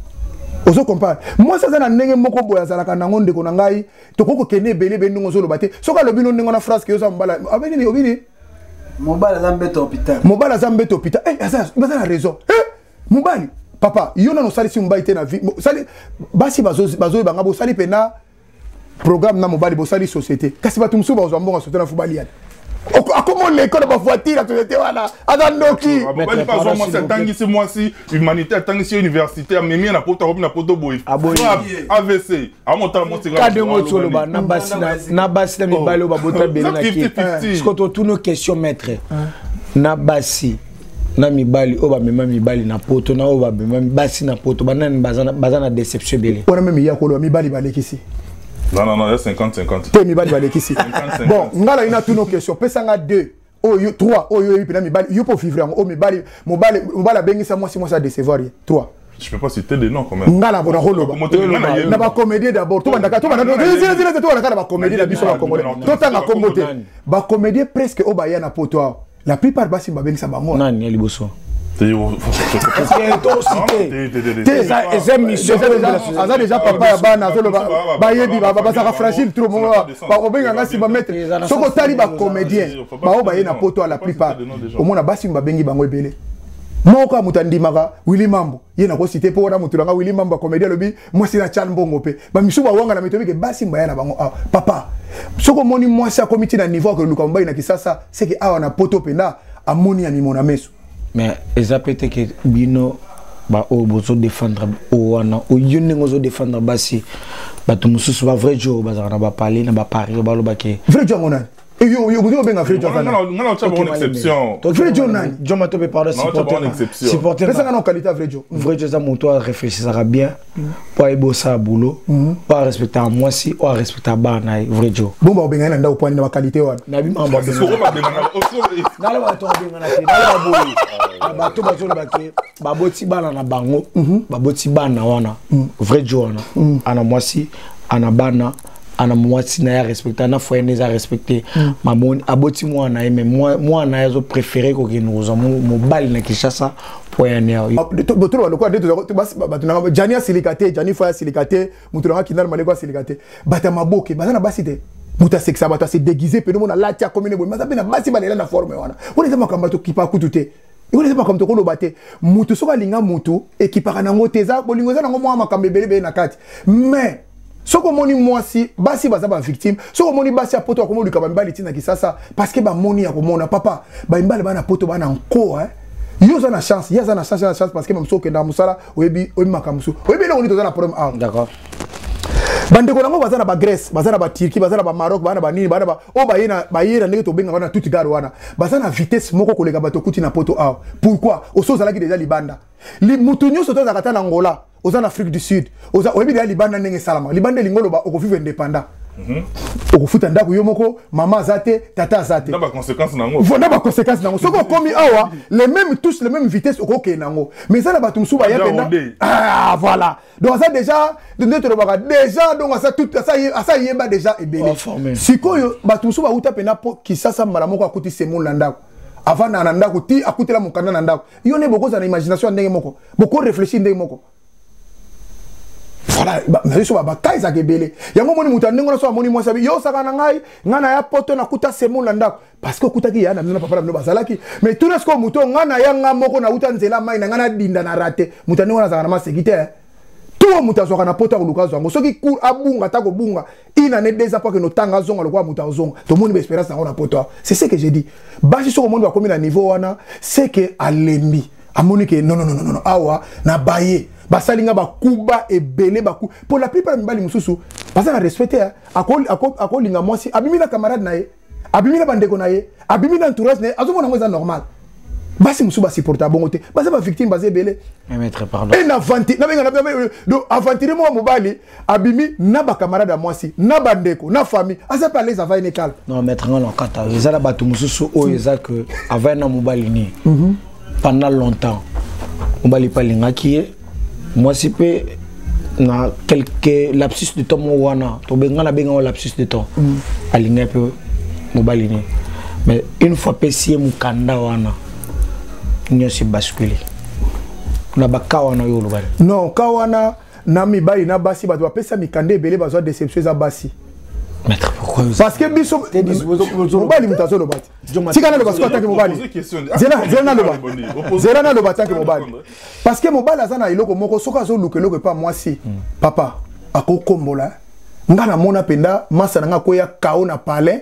Ozo comprendre. Moi ça na ndenge moko boya za la kanango ndeko na ngai tokoko kene belé benungo zo lobate. Soka lobino ndenge na phrase que yo za mbala. Abeni obini. Mobile zambeto hôpital. Mobile zambeto hôpital. Eh ça a raison. Mobile papa yo na no sali si mbaite na vie. Sali basi bazo banga bo sali pena programme na mobile bo sali société. Kasi batu musu ba ozambonga société na fubali ya. Comment l'école va voiture la société voilà. Adandoki. Mobile pas moi c'est tangi c'est moi si humanitaire tangi c'est universitaire mais mi na poto boy. AVC. A monta mo c'est grave. Kademo tsoloba na basi na mibalo ba bota bele na ki. Skoto tous nos questions maître. Na basi na mibali oba mema mibali na poto na oba mema basi na poto banani bazana déception bele. On a même ya kolo mibali balekisi. Non, il y a 50-50. T'es mi bali balekisi. Bon, ngala ina tous nos questions. Pesanga 2. Oh, 3. Oh, yo mi bali. Yo pour vivre. Oh, mi bali. Mobala bengi sa moi si moi ça décevoir. 3. Je peux pas citer des noms quand même. Ngala bona holo. Na ba comédie d'abord. Tout bandaka. Tout bandaka ba comédie na biso ba congolais. Tout tanga Congo te. Ba comédie presque au baya na poto. La plupart basi ba bengi sa bango. Nani ali boso. C'est mission. Déjà papa ya bana ba yebi ba ça fragile trop ba obenga si ba mettre soko tali ba comédien ba o ba na poto la plupart au mona basi ba bengi bango ebele moko mutandimaka Willy Mambo ye na ko citer po wana mutulanga Willy Mambo comédien lobi moi si na chan bongo pe ba misu ba wanga na mitobi ke basi ba na bango papa soko moni moi sa comité na niveau que lukamba ina kisasa c'est que awa na poto pena amoni ya mimona meso. Mais ça peut être que bino ba o bozo défendre o wana o yone ngozo défendre basi ba to mususu ba vrai jour ba za ba parler na ba parler ba lo ba ke vrai jour ngona e yo bozo benga vrai jour ngana cha bonne exception to vrai jour nani jo ma to be parler supporter ça na qualité vrai jour ça mon toi réfléchir ça bien pour y bosser à boulot pour respecter moi si ou respecter bana vrai jour bon ba benga na ndao point na qualité wana na bi mamba c'est ko ba benga na la ba to benga na te na la boyi ba to ba zo ba ke ba boti bana na bango ba boti bana wana vrai jour wana ana moi si ana bana ana mwasi na ya respecter na foi neza respecter mamoni aboti moi na mais moi na yazo préférer ko ke nous mo bal na Kinshasa pour ya neo botoro lokwa de to basi batuna Jania silikate Jani foi silikate mutulanga kinal maleko silikate bata maboke bazana basi de muta sexa bata se déguiser pe no na latia commune bo maza pe na basi balela na forme wana on est makamba to kipa kutute on est pas comme to ko lobate mutu soka linga mutu ekipaka nango teza bolingo za nango mwa makambe belebe na kati mais soko moni mwasi basi baza ba victime soko moni basi apoto akomo lukaba mbali tina kisasa parce que ba moni ya komona papa ba mbali bana poto bana nko yo za na chance parce que même soko na musala oyebi makamsu oyebi lo ni to za na problème d'accord bandeko nango bazana ba Grèce bazana ba Turquie bazana ba Maroc bazana ba nini bazana ba o bayena ndenge to benga wana toute gare wana bazana vitesse moko koleka bato kuti na poto awa pourquoi osozalaki déjà libanda mutu nyonso to zakata na Angola ozana Afrique du Sud oyebi déjà libanda ndenge salama libanda lingolo ba okovivre indépendant okofuta ndako yo moko mama azate tata azate na ba conséquences nango voilà ba conséquences nango soko komi awa les mêmes tous les mêmes vitesses okoke nango mais ça na bato musu ba yependa ah voilà donc ça déjà notre baka déjà donc ça tout ça yeba déjà ebele sikoyo bato musu ba uta pena po kisasa mala moko akuti semo landako avant na ndako ti akutela mukanda na ndako yo ne boko za na imagination ndenge moko boko réfléchir ndenge moko. Voilà, mais je ba kaisa gebele. Yango moni muta ndenge na so moni moi sabi yo saka na ngai ngana ya poto na kuta semo landa parce que kuta ki ya na mna papa na bazalaki mais tout ce que muto ngana ya ngamoko na uta nzela mai na ngana dinda na rate muta ndenge na saka na masekite tout muta so kana poto ko lukazo ngo soki cour abunga ta ko bunga ina ne déjà pas que no tanga zonga lokwa muta zonga to moni espérance na poto c'est ce que j'ai dit basi so moni ba komi na niveau wana c'est que alembi amoni que non awa na baye basalinga bakuba ebele baku pour la plupart mibali mususu bazana respecter akolinga mwasi abimi na camarade naye abimi na bandeko naye abimi na entourage naye azomona ngo za normal basi musu ba supporter bongo te basa ba victime base ebele maître pardon et na vanti na benga na do aventurer mo mobali abimi na ba camarade ya mwasi na bandeko na famille asa pas les avay nekal non maître ngalo kata ezala batu mususu o eza que avay na mobali ni pendant longtemps mobali palinga ki moi si peu na quelques lapsus de temps wana to benga na benga lapsus de temps alinga peu mobali ni mais une fois pesi mukanda wana nyo si basculer na bakawana yo lobale non kawana na mibali na basi ba pesa mikande belé bazwa déception za basi maître pourquoi parce que biso mobali mutazo lo bati tikana lo basiko attaque mobali zela na lo bataki mobali parce que mobali azana iloko moko soka zo lukeloko pa mwasi papa akokombola ngana mona penda masa nga koya kao na palais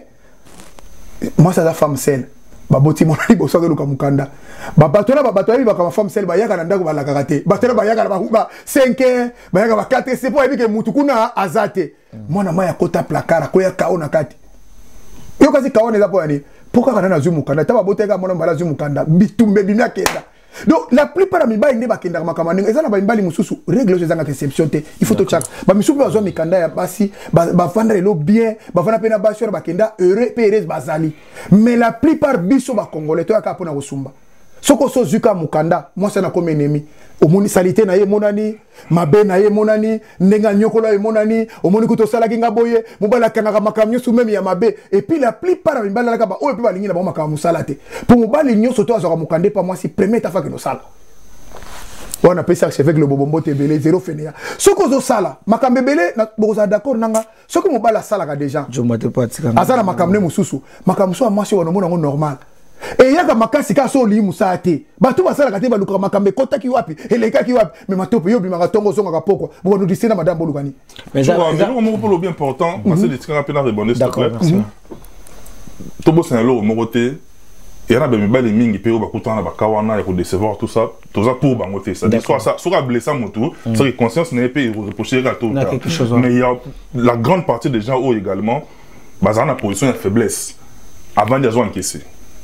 masa za femme seule baboti mona liboso ke luka mukanda babatona babatoi baka femme seule bayaka na ndako balaka te batona bayaka ba 5 bayaka ba 4 c'est pour éviter mutukuna azate mwana maya kota placard koya kao na kati yo kasi kao neza po yani pourquoi kana na zumukanda taba boteka mona mbala zumukanda bitumbe bimya kenda donc la plupart ya mibali nde bakendaka makambo ndenge eza na bamibali mosusu règle oyo ezanga exception te il faut tochaka bamisusu mpe bazwa mikanda ya basi bavanda lelo bien bavanda mpe na basi wana bakenda heureux mpe heureuse bazali mais la plupart biso bakongolais toyaka mpona kosumba soko sozuka mukanda mwasi na komi ennemi omoni salite na ye monani mabe na ye monani ndenga nyokolo ye monani omoni kuto salaki nga boye mobala kangaka makambo nyonso meme ya mabe et puis la plupart ya mibali alaka ba oyo mpe balingi na bango makambo mosala te po mobali nyonso to azwaka mokande pa mwasi premier tafaki nosala wana apesi archevêque le bobombo te ebele zéro fenea soki ozosala makambo ebele bokozala d'accord nanga soki mobali asalaka déjà aza na makambo ne mosusu makambo mosusu ya mwasi wana omona yango normal et yaka makasi ka so li musala te bato basalaka te baluka makambo ekotaki wapi elekaki wapi mais matope yo bimaka tongo ozongaka pokwa bokano disena madame bolukani mais eloko moko polo bien important parce que etikanga mpe na rebonde s'il te plaît tobosana eloko moko te eya na bamibali mingi mpe oyo bakutana na baka wana ya kodecevoir tout ça toza pour bango te c'est-à-dire soki ablessa motu soki conscience na ye mpe reprocheka to mais il y a la grande partie des gens oyo également bazala na position ya faiblesse avant de azwa encaissé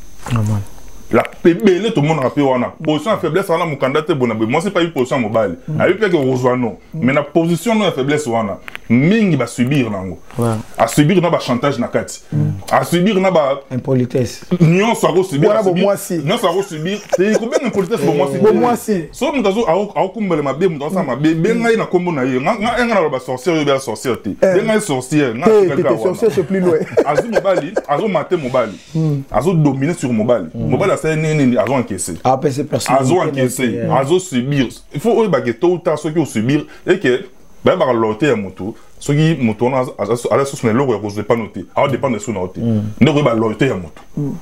la pebele tout le monde rappelle wana position de faiblesse wana mukanda te bona moi c'est pas une position mobile ayi peut que rozwano mais la position de faiblesse wana mingi ba subir nango a subir na ba chantage na kati a subir na ba impolitesse nyon so go subir non so go subir c'est combien impolitesse bo moi si so mutazo a kumbele mabe mutazo mabe benga na kombo na ye nga na ba sorcière ba sorcière te benga sorcière na quelqu'un sorcière c'est plus loin azu mobali azu maté mobali azu dominer sur mobali c'est nini azo encaissé azo encaissé azo subir il faut oyo baketo ou tard ceux qui ont subir et que ba ba loter ya moto ceux qui moto na ala sous na logo ya ko pas noter a dépend de sous noter ndeko ba loter ya moto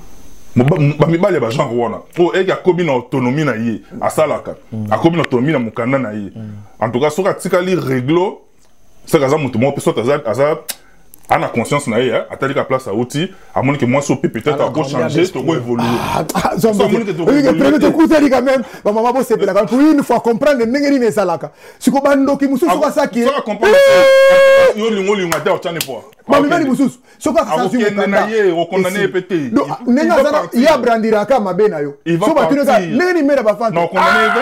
ba mibale ba genre wana o e ka komi na autonomie na ye asalaka akomi na autonomie na mukanda na ye en tout cas soka tikali réglo c'est kaza moto mo peso aza a la conscience na ye atali ka place à outil à mon que moi so peut-être à changer to évoluer ça premier te coûter quand même maman bo c'est là pour une fois comprendre ngeni ne salaka siko bandoki mususu ka saki ça comprendre yo lingo ngata o tane po mami bali mususu soko ka saki na ye o condamner pété nenga zana ya brandira ka mabena yo so ba tuneka ngeni mera ba fanta non condamner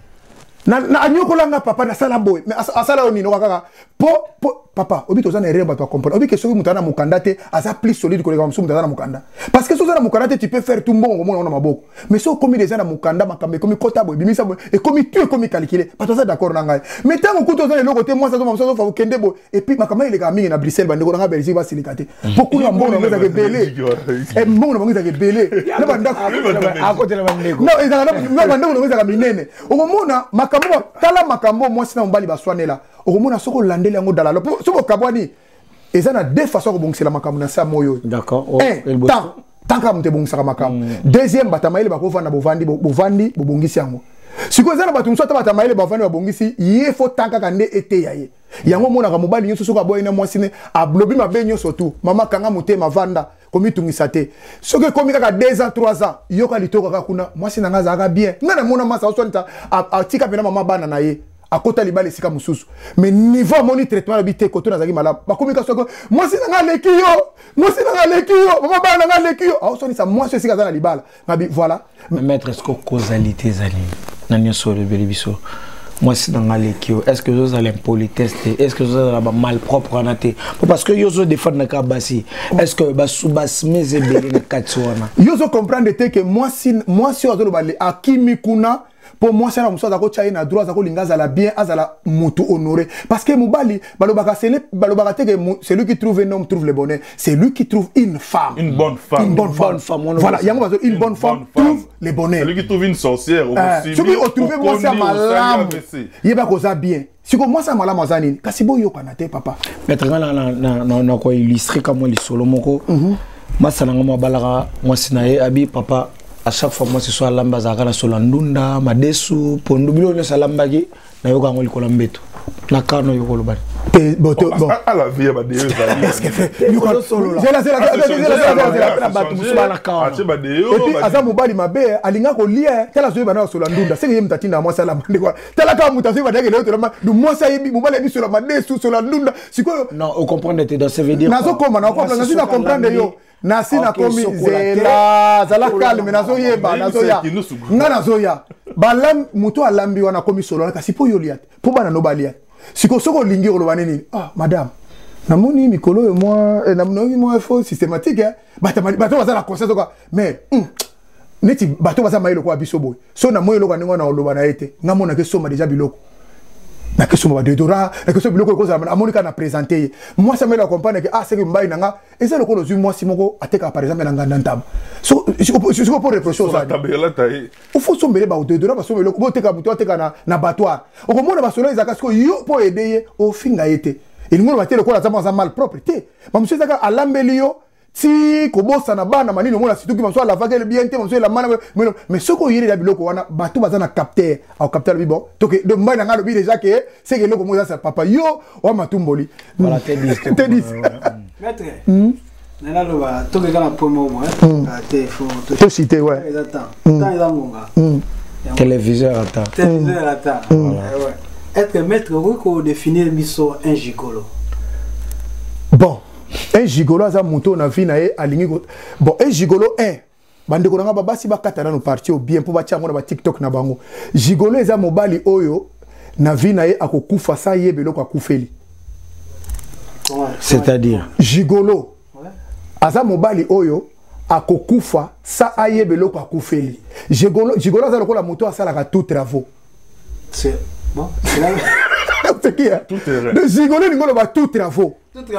na anyokolanga papa na sala boy mais asala oni no kaka po papa obi tozana erreur ba to comprendre obi que soki mutana mukanda te asa plus solide que les gamsu mutana mukanda parce que sozana mukanda te tu peux faire tout bon au monde na maboko mais so comme des ana mukanda makambe comme kota boy bimisa boy et comme tu es comme calculer pas ça d'accord na ngai mais tant que tozana le côté moi ça so fa kende boy et puis makambe ile ka mingi na Bruxelles ba ndeko na Belgique ba silikate beaucoup na mbona ngeza ke belé et mbona ngeza ke belé na banda a côté na bandeko non ezala na bandeko ngeza ka minene au moment makambo tala makambo moi sina mbali ba swanela au moment soko landeli yango dalalo soko kabwani ezana deux façons kobongisa la makambo na sa moyo d'accord tant ka mte bongisa makambo deuxième batamaile bakovanda bovandi bobongisi yango siko ezana batu mso ta batamaile bavandi babongisi ye faut tanka kande ete yaye yango mona ka mobali nyonso soko aboye na mwasine ablobi mabe nyonso tu mama kanga mutema vanda komi tungisa te soki komi kaka 2 ans 3 ans yoka litoko kaka kuna mwasi na ngaza aka bien ngana mona masa osonita atika pena mama bana na ye akota libale sika mususu mais niveau moni traitement la bité koto nazaki malamu bakomi ka soko mwasi na ngaleki yo mama bana na ngaleki yo osonisa mwasi sika za libala ngabi voilà maître est-ce que causalité zali na nyoso le belibiso moi c'est dans l'alekio est-ce que vous allez impolitesse est-ce que vous allez mal propre en athée parce que yozo défendre na kabasi est-ce que basubas mezebele na katswana yozo comprendre que moi si ozolo bale akimi kuna pour moi ça na muso zako chaina na droit zako linga za bien azala mutu honoré parce que mobali balobaka te que celui qui trouve un homme trouve le bonheur, c'est lui qui trouve une femme, une bonne femme voilà yango bazo une bonne femme trouve le bonheur, celui qui trouve une sorcière aussi celui qui trouve moi ça malamu yeba koza bien siko moi ça malamu azani kasi boyo kanate papa maître na ko illustrer comme les solo moko masananga mabalaka moi sinaye abi papa à chaque fois moi ce soit lamba zakala solandunda madesu pondo bilonyo salambaki na yoka ngoli kolambeto na kano yokolo bani bon à la vie ba deyo est-ce que fait yoka solo là c'est la batu musula na kano et puis aza mobali mabe alinga ko lia tala zo bana solandunda c'est que yem tatina moi salamba ndiko tala ka mutazo ba deke leo ma du moi ça yebi mobali bi sur la madesu solandunda siko non on comprendre te dans ça veut dire nazo koma na comprendre yo nasi na komi zela zala calme nazo yeba nazo ya nga nazo ya balam muto alambi wana komi solo kasi po yoliat po bana no balia siko soko lingi ko lobane nini madame namoni mikolo yo moi namoni moi faux systématique bato baza la conscience quoi mais neti bato baza mailo ko abiso boy so na moyo lokwa ningo na olobana ete ngamona ke soma déjà biloko na que somme de dora na que somme biloko ko za amonika na présenter moi ça me la comprendre que c'est que mbai nanga et ça le ko lozu moi simoko ateka par exemple na nganda ntam so je pour reprocher aux tabela taille il faut sombele ba de dora ba somme le ko teka muto ateka na battoir o ko mona ba solo ezaka ko yo po aider o finga ete il ngolo batele ko la za mal propreté ba monsieur zaka alambeli yo si kobosa na bana manino mona situki manso la vague bien te manso la mana mais ce ko yiri la biloko wana batu bazana capteur au capteur bibo to que de mbana ngalo bi déjà que c'est que loko moza sa papa yo o matumboli voilà te dis maître nana lo ba to que kana promo moi te faut to citer ouais attends tant ila ngonga téléviseur attends ouais est-ce que maître ko définir miso un gigolo bon un gigolo aza moto na vie na ye alingi bon un gigolo bande ko nga babasi bakatana no parti au bien pour batia ngona ba TikTok na bango gigolo eza mobali oyo na vie na ye akokufa sa yebelo ko akufeli c'est-à-dire gigolo aza mobali oyo akokufa sa ayebelo ko akufeli gigolo aza lokola moto asala ka tout travaux c'est bon c'est là c'est qui de gigolo ngolo ba tout travaux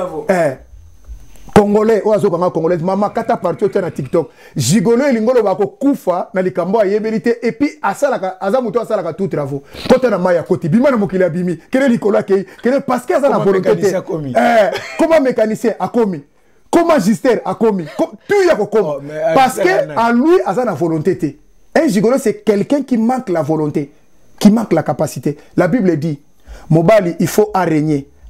Congolais, ou azokanga congolais, mama kata parti au na TikTok. Gigolo elingolo bako kufa na likambo ya yebelité et puis asalaka azamuto asalaka tout travaux. Kota na maya koti bima na mokili abimi. Kele likola ke kele parce que ça na volonté. Comment mécanicien a commis? Comment magister a commis? Tout ya kokoma. Parce que à lui asa na volonté. Un gigolo c'est quelqu'un qui manque la volonté, qui manque la capacité. La Bible dit mobali il faut arraigner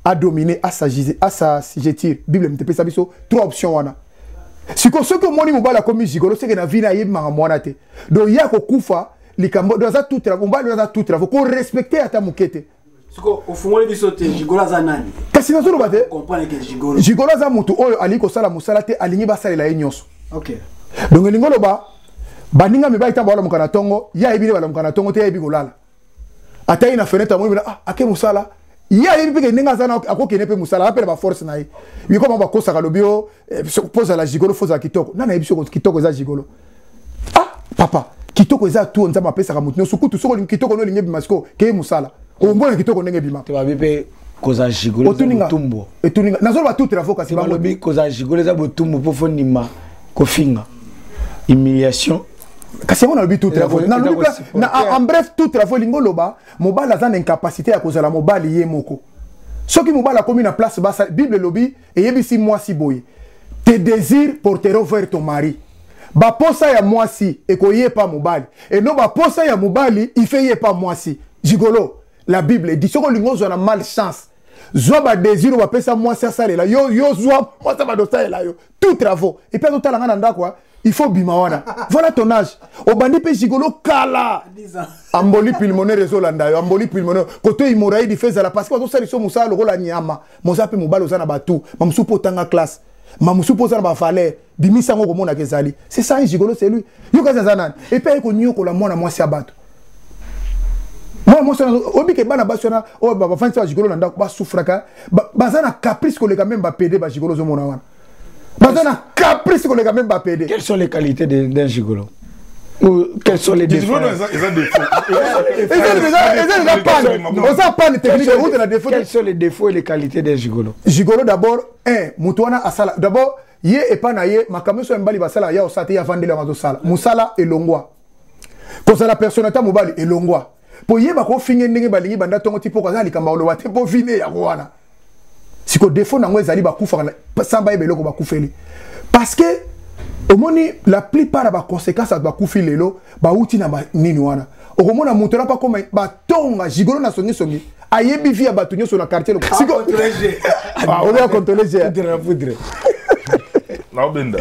à dominer, à s'agir. Bible me te ça biso 3 options wana. Si ko ce que moni mobala comme Gigolo c'est que na vie na yeba mwana te. Donc ya ko kufa likambo dans ça tout travail, mobala dans tout travail ko respecter ata mukete. Siko ofungoli biso te Gigolo za nani? Kasi na zolo bate. Comprendre que Gigolo. Gigolo za mutu oyo ali ko sala musala te alingi basalela ye nyonso. OK. Donc lingolo ba baninga mi ba itamba wala mukana tongo ya ibile wala mukana tongo te ya ibikolala. Ata ina fenêtre mo ake musala ya yebi peke ninga sana akokene pe musala apela ba force na ye bi ko ba kosa ka lobio pose la Gigolo foza kitoko nana yebi soko kitoko za Gigolo papa kitoko za tu nza mapesa ka mutu sukutu soko kitoko no linge bimasiko ke musala o mbona kitoko ndenge bima te ba bipe koza Gigolo za botumbo etuninga nazo ba tout trafo kasi ba lobi koza Gigolo za botumbo po fonima ko finga humiliation. Kasi on a vu tout travail. En bref, tout travail lingoloba, mobile a une incapacité à cause de la mobile yé moko. Ce qui mobile a commis en place bas Bible lobby et yebisi moi si boy. Tes désirs porteront vers ton mari. Ba posa ya moi si et ko yé pas mobile. Et non ba posa ya mobile il fait yé pas moi si. Gigolo, la Bible dit ce que lingozo a malchance. Zo ba désir ba pesa moi ça là. Yo zo moi ça ba dosa là yo. Tout travail. Et puis tout la ngana quoi. Il faut bimawana. Voilà ton âge. Au bandi pe Gigolo kala. Amboli pulmonaire réseau landayo. Amboli pulmonaire. Koto imoraï di feza la parce que ça ils sont musa le la nyama. Mosa pe mobalo za na batu. Mamsu potanga classe. Mamsu poza na ba fale. Bimisa ngo komona kezali. C'est ça Gigolo c'est lui. Yo kaza zanan. Et puis ko nyoko la mwana mwasi abatu. Moi ça obi ke bana basona o ba fanti wa Gigolo landa ba souffraka. Bazana caprice ko le quand même ba PD ba Gigolo zo mona wana. Caprice qu'on est même pas pédé. Quelles sont les qualités d'un Gigolo? Ou quels sont les défauts? Quels sont les défauts et les qualités d'un Gigolo? Gigolo d'abord, Moutouana Asala. D'abord, yé et pas naïe, ma caméra mbali basala ya osate ya vandela mazosala. Musala et longwa. Quand ça la personnalité mobile et longwa. Pour yé bako finge ndenge balingi banda tongo tipo kwa zali kamba olowa tempo vine ya wana. Si ko défaut na ngwe zali bakufa samba ebelo ko bakufeli. Parce que au moni la plupart ba conséquences ba kufi lelo ba uti na ba nini wana. Au mona montera pas comme ba tonga Gigolo na songi ayebi via batunyo sur la quartier le siko contrôler. Ah on va contrôler j'ai la poudre. Na obenda.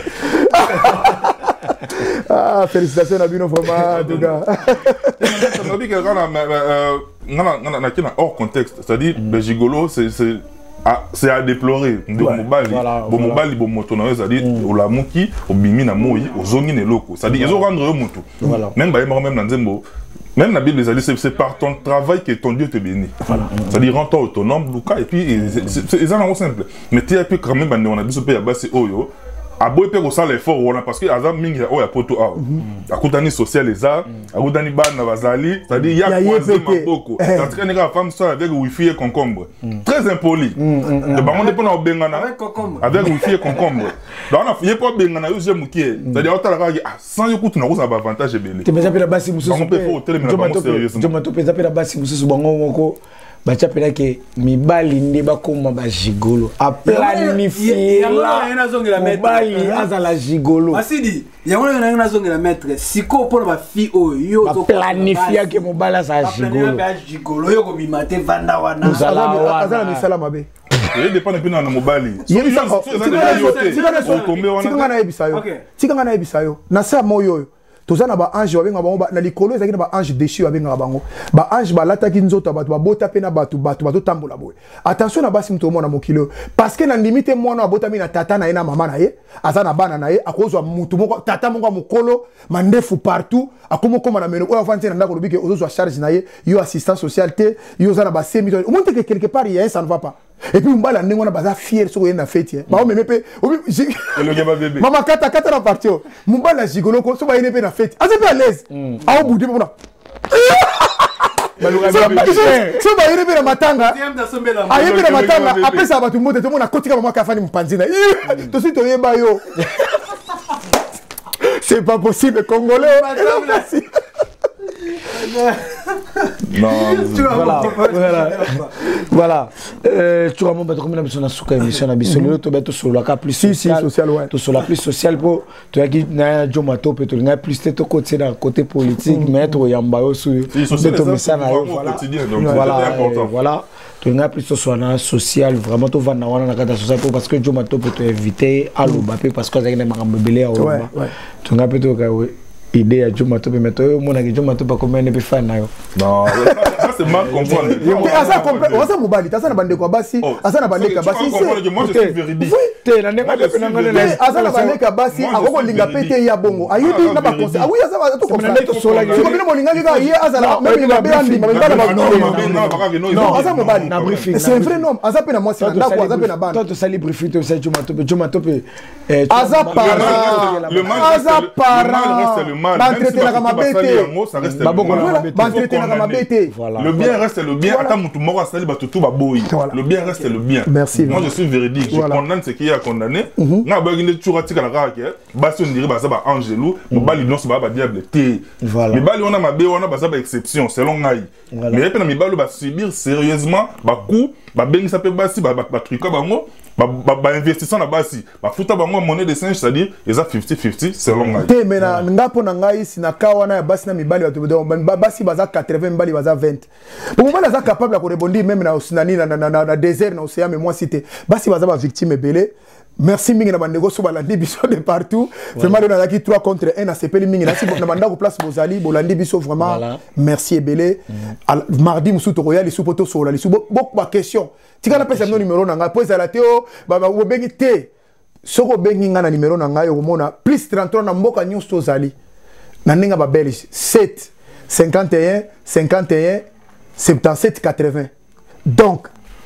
Ah félicitations à Bino vraiment tout gars. On dit que on a hors contexte, c'est-à-dire le Gigolo c'est à déplorer. Mobali bon motonayo c'est-à-dire au la muki au bimi na moi au zongi ne loko. C'est-à-dire ils ont rendre mutu. Même même dans Nzembo même la Bible c'est par ton travail que ton Dieu te bénit. C'est-à-dire rends-toi autonome Luka et puis c'est un simple. Mais tu as pu quand même on a dit ce pays à bas c'est oyo. Abo pe ko sala effort wana parce que azam mingi o ya poto a akutani social eza akutani bana bazali c'est-à-dire ya kwaze maboko parce que nega femme ça avec wifi et concombre très impoli de ba monde pona obengana avec wifi et concombre donc on a fait pas bengana yo je mukie c'est-à-dire otala ka sans yokutu na ko sa avantage ebele te pesa pela basi mususu on peut faut tellement pas sérieux je m'ato pesa pela basi mususu bango moko bachapela ke mibali nde bakoma ba Gigolo a planifier mibali azala Gigolo asidi yango na nazongela maître siko pour ba fi oyo to planifier ke mobali azala Gigolo yo ko bimate vanda wana azala misala mabe il dépend depuis na mobali tika na ebisayo na sa moyo tozana ba ange babenga bango na likolo ezaki na ba ange déchu babenga bango ba ange balataki nzoto bato babota pe na bato tambola boye attention na basi mto mona mokilo parce que na limite mwana abotami na tata na ye na mama na ye azana bana na ye akozwa mutu moko tata moko mokolo mandefu partout akomokoma na meno oyo afanti na ndako lobike ozozwa charge na ye yo assistant social te yo zana ba semi au moins que quelque part il y a ça ne va pas et puis mbala ndenge wana baza fier so yena fête ba o meme pe mama kata na parti mbala Gigolo ko so ba yene pe na fête assez à l'aise a o boudi pona so ba yene pe na matanga a yene pe na matanga apesa batu mbote to mona kotika mama kafani mpanzina to si to yeba yo c'est pas possible congolais non voilà Tu as mon bateau comme la souka émission na biso le to beto solo ka plus social ouais to solo plus social pour tu as qui na jo mato peut tu plus te côté dans côté politique mais to yamba yo sur beto message na yo voilà tu as plus social vraiment to va na wana na kata social parce que jo mato peut te inviter à l'Obape parce que ça na makambo belé à Oba tu as peut ka idée à jo mato mais to mon na jo mato pas comment ne peut faire na yo non ça c'est mal comprendre asa mobali asa na bande kwa basi asa na bande ka basi moi je suis véridique te na ndeka pe na ngale asa na bande ka basi akoko linga pete ya bongo ayebi na ba conseil awi asa ba to conseil to sola ko bino molinga ka ye asa na même na be andi ba ba non asa mobali na briefing c'est vrai non asa pe na moi c'est ndako asa pe na bande to sali briefing to c'est juma to pe asa para le mal reste le mal m'entretenir comme bête m'entretenir comme bête le bien reste le bien. Le bien reste le bien. Merci. Moi, je suis véridique. Je condamne ce qui est condamné. Na ba ngine toujours tika na ka ke. Ba si on dirait ba ça ba angelou, mo bali non ba diable té. Mais bali on a ma be on a ba ça ba exception selon ngai. Mais pe na mi bali ba subir sérieusement ba coup, ba bengi ça pe ba si ba truc ba ngo. Ba investissant na basi ba futa ba moi monnaie de singe c'est-à-dire ils a 50-50 selon ngai. Té mais na ngapo na ngai sina kawana ya basi na mibali ba basi baza 80 mbali baza 20. Pour moi là capable de rebondir même na osinani na désert na océan mais moi cité basi baza ba victime belé. Merci mingi na bandeko so balandi biso de partout. Vraiment on a qui 3 contre 1 na sepeli mingi na si na bandako place bozali bolandi biso vraiment. Merci ebelé. Mardi musuto royal li supoto so la li subo beaucoup ba question. Tika na pesa numéro na nga poza la teo ba obengi te. Soko bengi nga na numéro na nga yo mona plus 33 na mboka nyonso tozali. Na ninga ba belge 7 51 51 77 80. Donc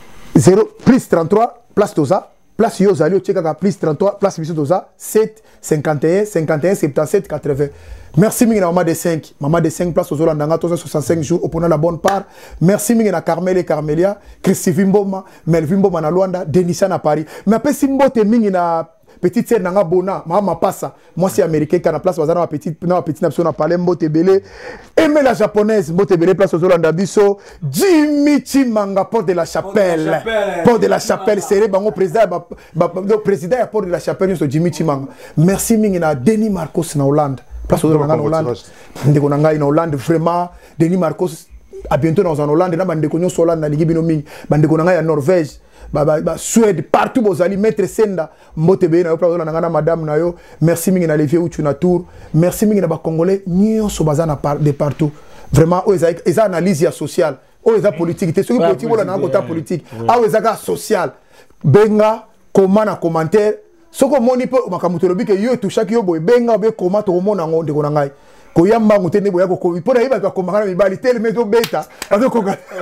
0 plus 33 place toza place yo zali ocheka plus 33 place biso toza 7 51 51 77 80. Merci mingi na maman de 5 place aux Olandanga 365 jours au prenant la bonne part. Merci mingi na Carmel et Carmelia, Christophe Mboma, Melvin Mboma na Luanda, Denisa na Paris. Mais après simbote mingi na petite sœur nanga bona, mama passa. Moi c'est américain qui a la place bazana ma petite nation na parler mbote belé. Aimer la japonaise mbote belé place aux Olanda biso. Jimmy Chimanga porte de la Chapelle. Porte de la Chapelle serré bango président président à porte de la Chapelle sur Jimmy Chimanga. Merci mingi na Denis Marcos na Hollande. Place aux Olanda en Hollande. Ndeko nanga en Hollande vraiment Denis Marcos à bientôt dans en Hollande na bandeko nyo Hollande na ligi bino mingi. Bandeko nanga ya Norvège. Suède partout bozali maître Senda mbote be na yo plazo na ngana madame na yo merci mingi na levier uchu na tour merci mingi na ba congolais nyonso bazana de partout vraiment eza analyse ya social eza politique te soki politique wala na kota politique awo eza social benga comment na commentaire soko moni pe makamuto lobi ke yo touchaki yo boy benga be comment to mona ngo ndeko na ngai ko yamba ngutene boya ko pona yiba ko komanga mibali tele meto beta azoko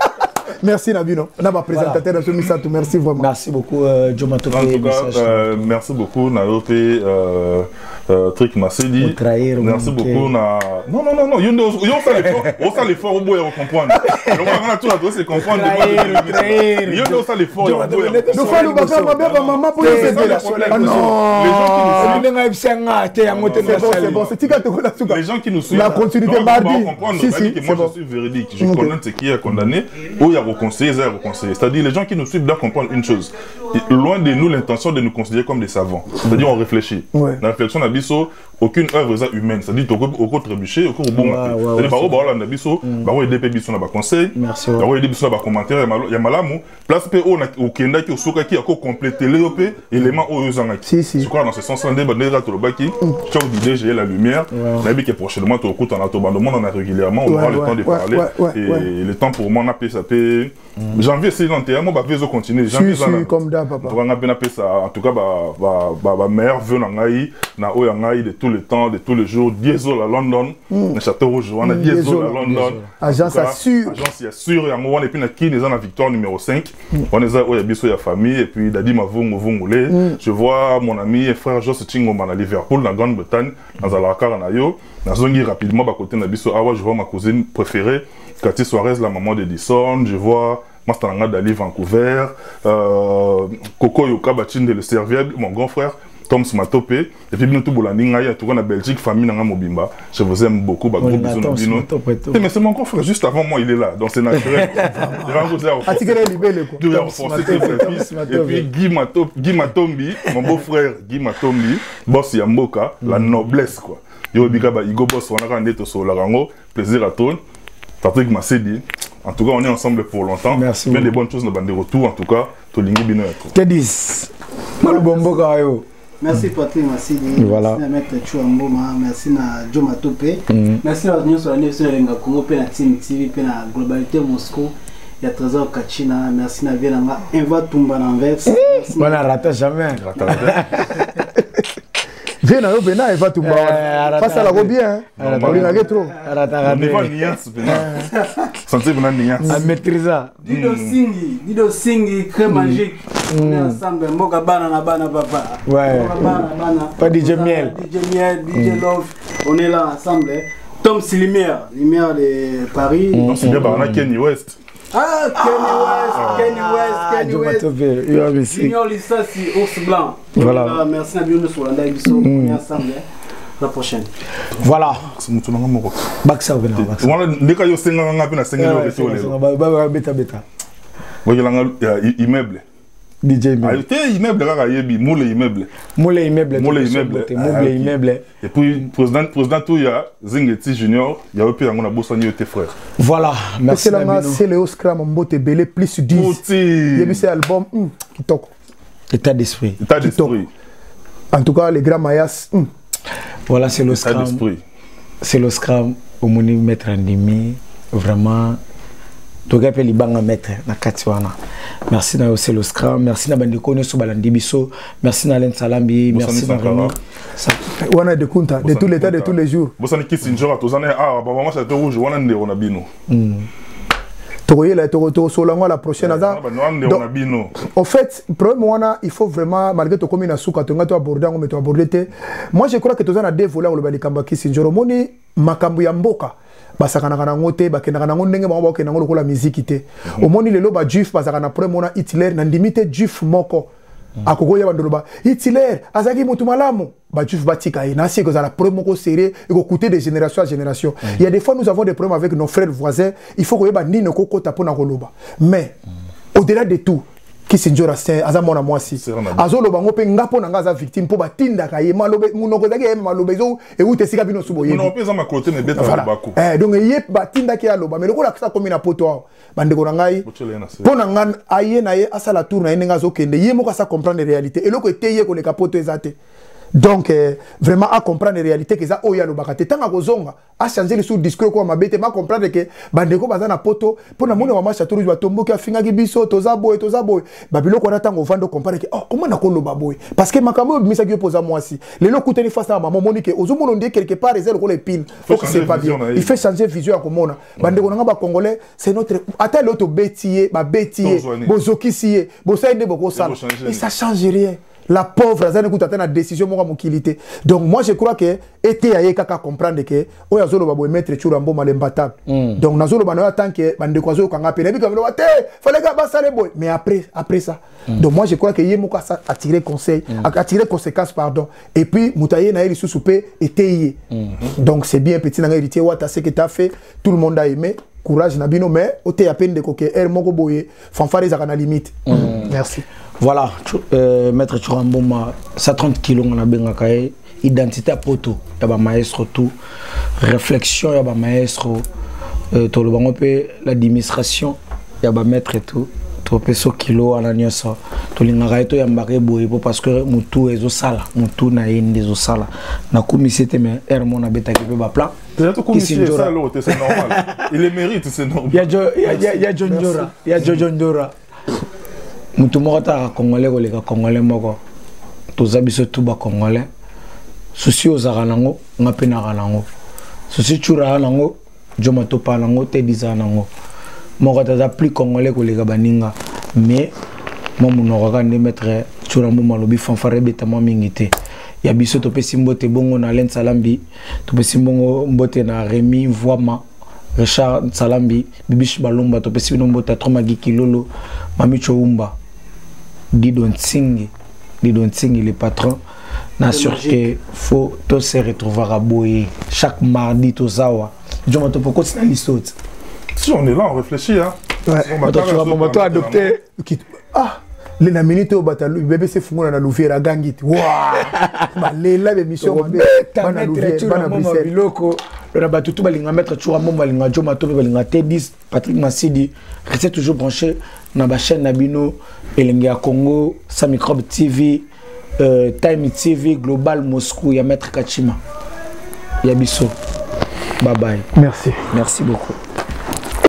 merci Nabino, on a ma présentateur de ce Misato, merci vraiment. Merci beaucoup Jomato. Merci beaucoup Naope truc Massedi. Merci beaucoup na non on fait l'effort au bout et comprendre. On a tout à se comprendre. On fait l'effort. Nous faisons le bagage ma maman pour les gens qui nous suivent. La continuité mardi. Moi je suis véridique, je connais ce qui est condamné. C'est-à-dire les gens qui nous suivent doivent comprendre une chose. Loin de nous l'intention de nous considérer comme des savants. C'est-à-dire on réfléchit. La réflexion n'a biso aucune œuvre humaine. C'est-à-dire au côté trébuché, au côté bon. C'est-à-dire par rapport à la biso, par rapport à des biso na ba conseil, par rapport à des biso na ba commentaire, il y a malamu. Place pe au Kenda qui au soka qui a complété les éléments aux angaki. Je crois dans ce sens-là des bandera to baki, tu as dit j'ai la lumière. La vie qui est prochainement au côté en autobahn, on a régulièrement, on aura le temps de parler et le temps pour moi n'a pas ça. Janvier c'est l'enterrement, bah vais continuer. Janvier comme d'hab papa. En tout cas bah meilleur vœu na oyangai de tout le temps, de tous les jours. Diesel à London, le Château Rouge, on a Diesel à London. Agence assure. Agence assure. Et on et puis qui les a la victoire numéro 5. On est à Oyabiso ya famille et puis Dadi Mavou Moulé. Je vois mon ami et frère Joss Chingoma à Liverpool, dans Grande-Bretagne, dans Alakar Nayo. Dans Zongi rapidement, bah côté Nabiso Awa, je vois ma cousine préférée, Cathy Suarez, la maman d'Edison. Je vois Masteranga d'Ali Vancouver, Coco Yoka Bachinde le serviable, mon grand frère. Toms Matope et puis bino tout bolandi ngai tout en Belgique famille nanga mobimba je vous aime beaucoup gros bisous na bino mais c'est mon frère juste avant moi il est là donc c'est naturel atikere libele quoi et puis Guy Matombi mon beau-frère Guy Matombi boss ya mboka la noblesse quoi yo bika ba igo boss on a quand ndeto so la rango plaisir à toi Patrick Massedi. En tout cas, on est ensemble pour longtemps. Merci. Bien des bonnes choses dans le retour. En tout cas, Tolingi Bino. Merci Patrick Massidi. Voilà. Merci à Maître Chouamboma. Merci à Joe Matope. Merci à l'Union sur la Nation de Congo, à Team TV, à la Globalité Moscou. Il y a Trésor Kachina. Merci à Vienanga. Eva Tumba l'Anvers. On n'a raté jamais. Viens à Bena et va tout bas. Face à la go bien. On a trop. On est pas niance. Santé bonne niance. À maîtriser. Dido Singi, crème magique. On est ensemble. Moga bana papa. Ouais. Pas DJ Miel. DJ Miel, DJ Love. On est là ensemble. Tom Silimer, lumière de Paris. Non, c'est bien, on a Kenny West. Ah, Kenny West. Junior Lissassi, Ours Blanc. Voilà. Merci à Biono sur l'Anda Ibiso. On est ensemble. La prochaine. Voilà. C'est mon tour dans mon rock. Baksa Vena. On a des cas, il y a 5 ans, on a 5 ans. Beta. Il y a immeuble. DJ Miel. Immeuble, moule immeuble. Moule immeuble. Et puis, président tout, il y a Zingeti Junior, il y a aussi un Bossani tes frères. Voilà, merci. C'est le Oscar, mon beau belé plus 10. Il y a cet album qui toque. État d'esprit. En tout cas, les grands mayas. Voilà, c'est le scrum. C'est le scrum au moni mettre en demi. Vraiment. Toga pe libanga maître na katiwana. Merci na aussi le scrum, merci na bandi kone so balandi biso, merci na Len Salambi, merci na Rémi. Wana de Kunta de tous les temps de tous les jours. Bosani Kissinger tozana maman ça te rouge wana nde ona bino. Togoye la to solango la prochaine aza. En fait, problème wana il faut vraiment malgré to comme na suka to ngato aborder ngo meto aborder. Moi je crois que tozana deux volets le bali kamba Kissinger moni makambu ya mboka. Basakana na ngote bakena na ndenge ba bakena ngo lokola musique te omoni lelo ba juif basakana problème na Hitler na ndimite juif moko akogoya bandoloba Hitler azaki mutu malamu ba juif batika ina c'est que ça la problème moko serré et coûter de génération à génération. Il y a des fois nous avons des problèmes avec nos frères voisins, il faut que ba ndine koko tapona koloba mais au-delà de tout Kissinger aza mona mwasi azolo bango pe ngapo na ngaza victime po batinda ka ye malobe munoko zaki ye malobe zo e ute sika bino subo ye munoko pesa ma côté me beta bako donc ye batinda ki aloba mais lokola kisa komi na poto bandeko na ngai pona ngan aye na ye asala tour na ye nga zo kende ye moko sa comprendre réalité et loko eteye ko le kapoto ezate. Donc vraiment à comprendre la réalité que ça oya lo bakate tanga kozonga a changer le sous discours ko mabete ma comprendre que bandeko bazana poto pona mona wa masha turu batombo ki afinga ki biso toza boy babilo ko na tango vando comprendre que oh comment na ko lo baboy parce que makambo misa ki posa moi si le lo kuteni face à maman monique ozomono ndé quelque part réserve ko les pin faut que c'est pas bien il fait changer vision ko mona bandeko na ba congolais c'est notre ata l'autre bêtier ba bêtier bozoki sié bosaide boko sala et ça change rien. La pauvre azane kutata na décision moka mokilité. Donc moi je crois que été aye kaka comprendre que oya zolo babo mettre churambo malembata. Donc nazolo bana tant que bande ko zo kanga pe nebi comme le te fallait que basale boy mais après ça. Donc moi je crois que yé moka ça attirer conseil attirer conséquences pardon et puis mutaye na eli sous souper été. Donc c'est bien petit na héritier wata ce que tu as fait tout le monde a aimé. Courage Nabino mais ote à peine de coquet er moko boye fanfare za kana limite. Merci. Voilà, Maître Churamboma, 130 kilos on a bien caillé, identité à poto, il y a maestro tout, réflexion, il y a maestro, tout le bango peut l'administration, il y a maître et tout, tout peut 100 kilos à la ça, tout le monde il y a marqué boy parce que mutu est au sala, mutu na indi est au sala, na comme c'était mais hermon a bêta qui peut pas plat. C'est normal. Il le mérite, c'est normal. Il y a John Dora. Mutu mokata congolais ko leka congolais moko tozabiso tuba congolais souci ozaka nango ngape na nango souci chura nango joma topa nango te diza nango mokata za plus congolais ko leka baninga mais mo munoko ka ne mettre chura mo malobi fanfare beta mo mingité ya biso to pesi mbote bongo na Len Salambi to pesi bongo mbote na Rémi Voima Richard Salambi Bibish Balomba to pesi no mbote Tromagi Kilolo Mami Choumba Didon Tsingi le patron Nassure que faut tous se retrouver à Boye chaque mardi tous awa. Je m'entends pourquoi c'est l'histoire. Si on est là, on réfléchit hein. Ouais. On va adopter. Ah. Les minutes au batalu bébé c'est fou na Louvière gangit. Waouh. Malela l'émission bana Louvière bana biloko. Le batutu balinga mettre chura mom balinga joma to balinga T10 Patrick Massidi restez toujours branché na ba chaîne Nabino Elengi ya Congo sa microbe TV Time TV Global Moscou ya maître Kachima. Yabiso. Bye bye. Merci. Merci beaucoup.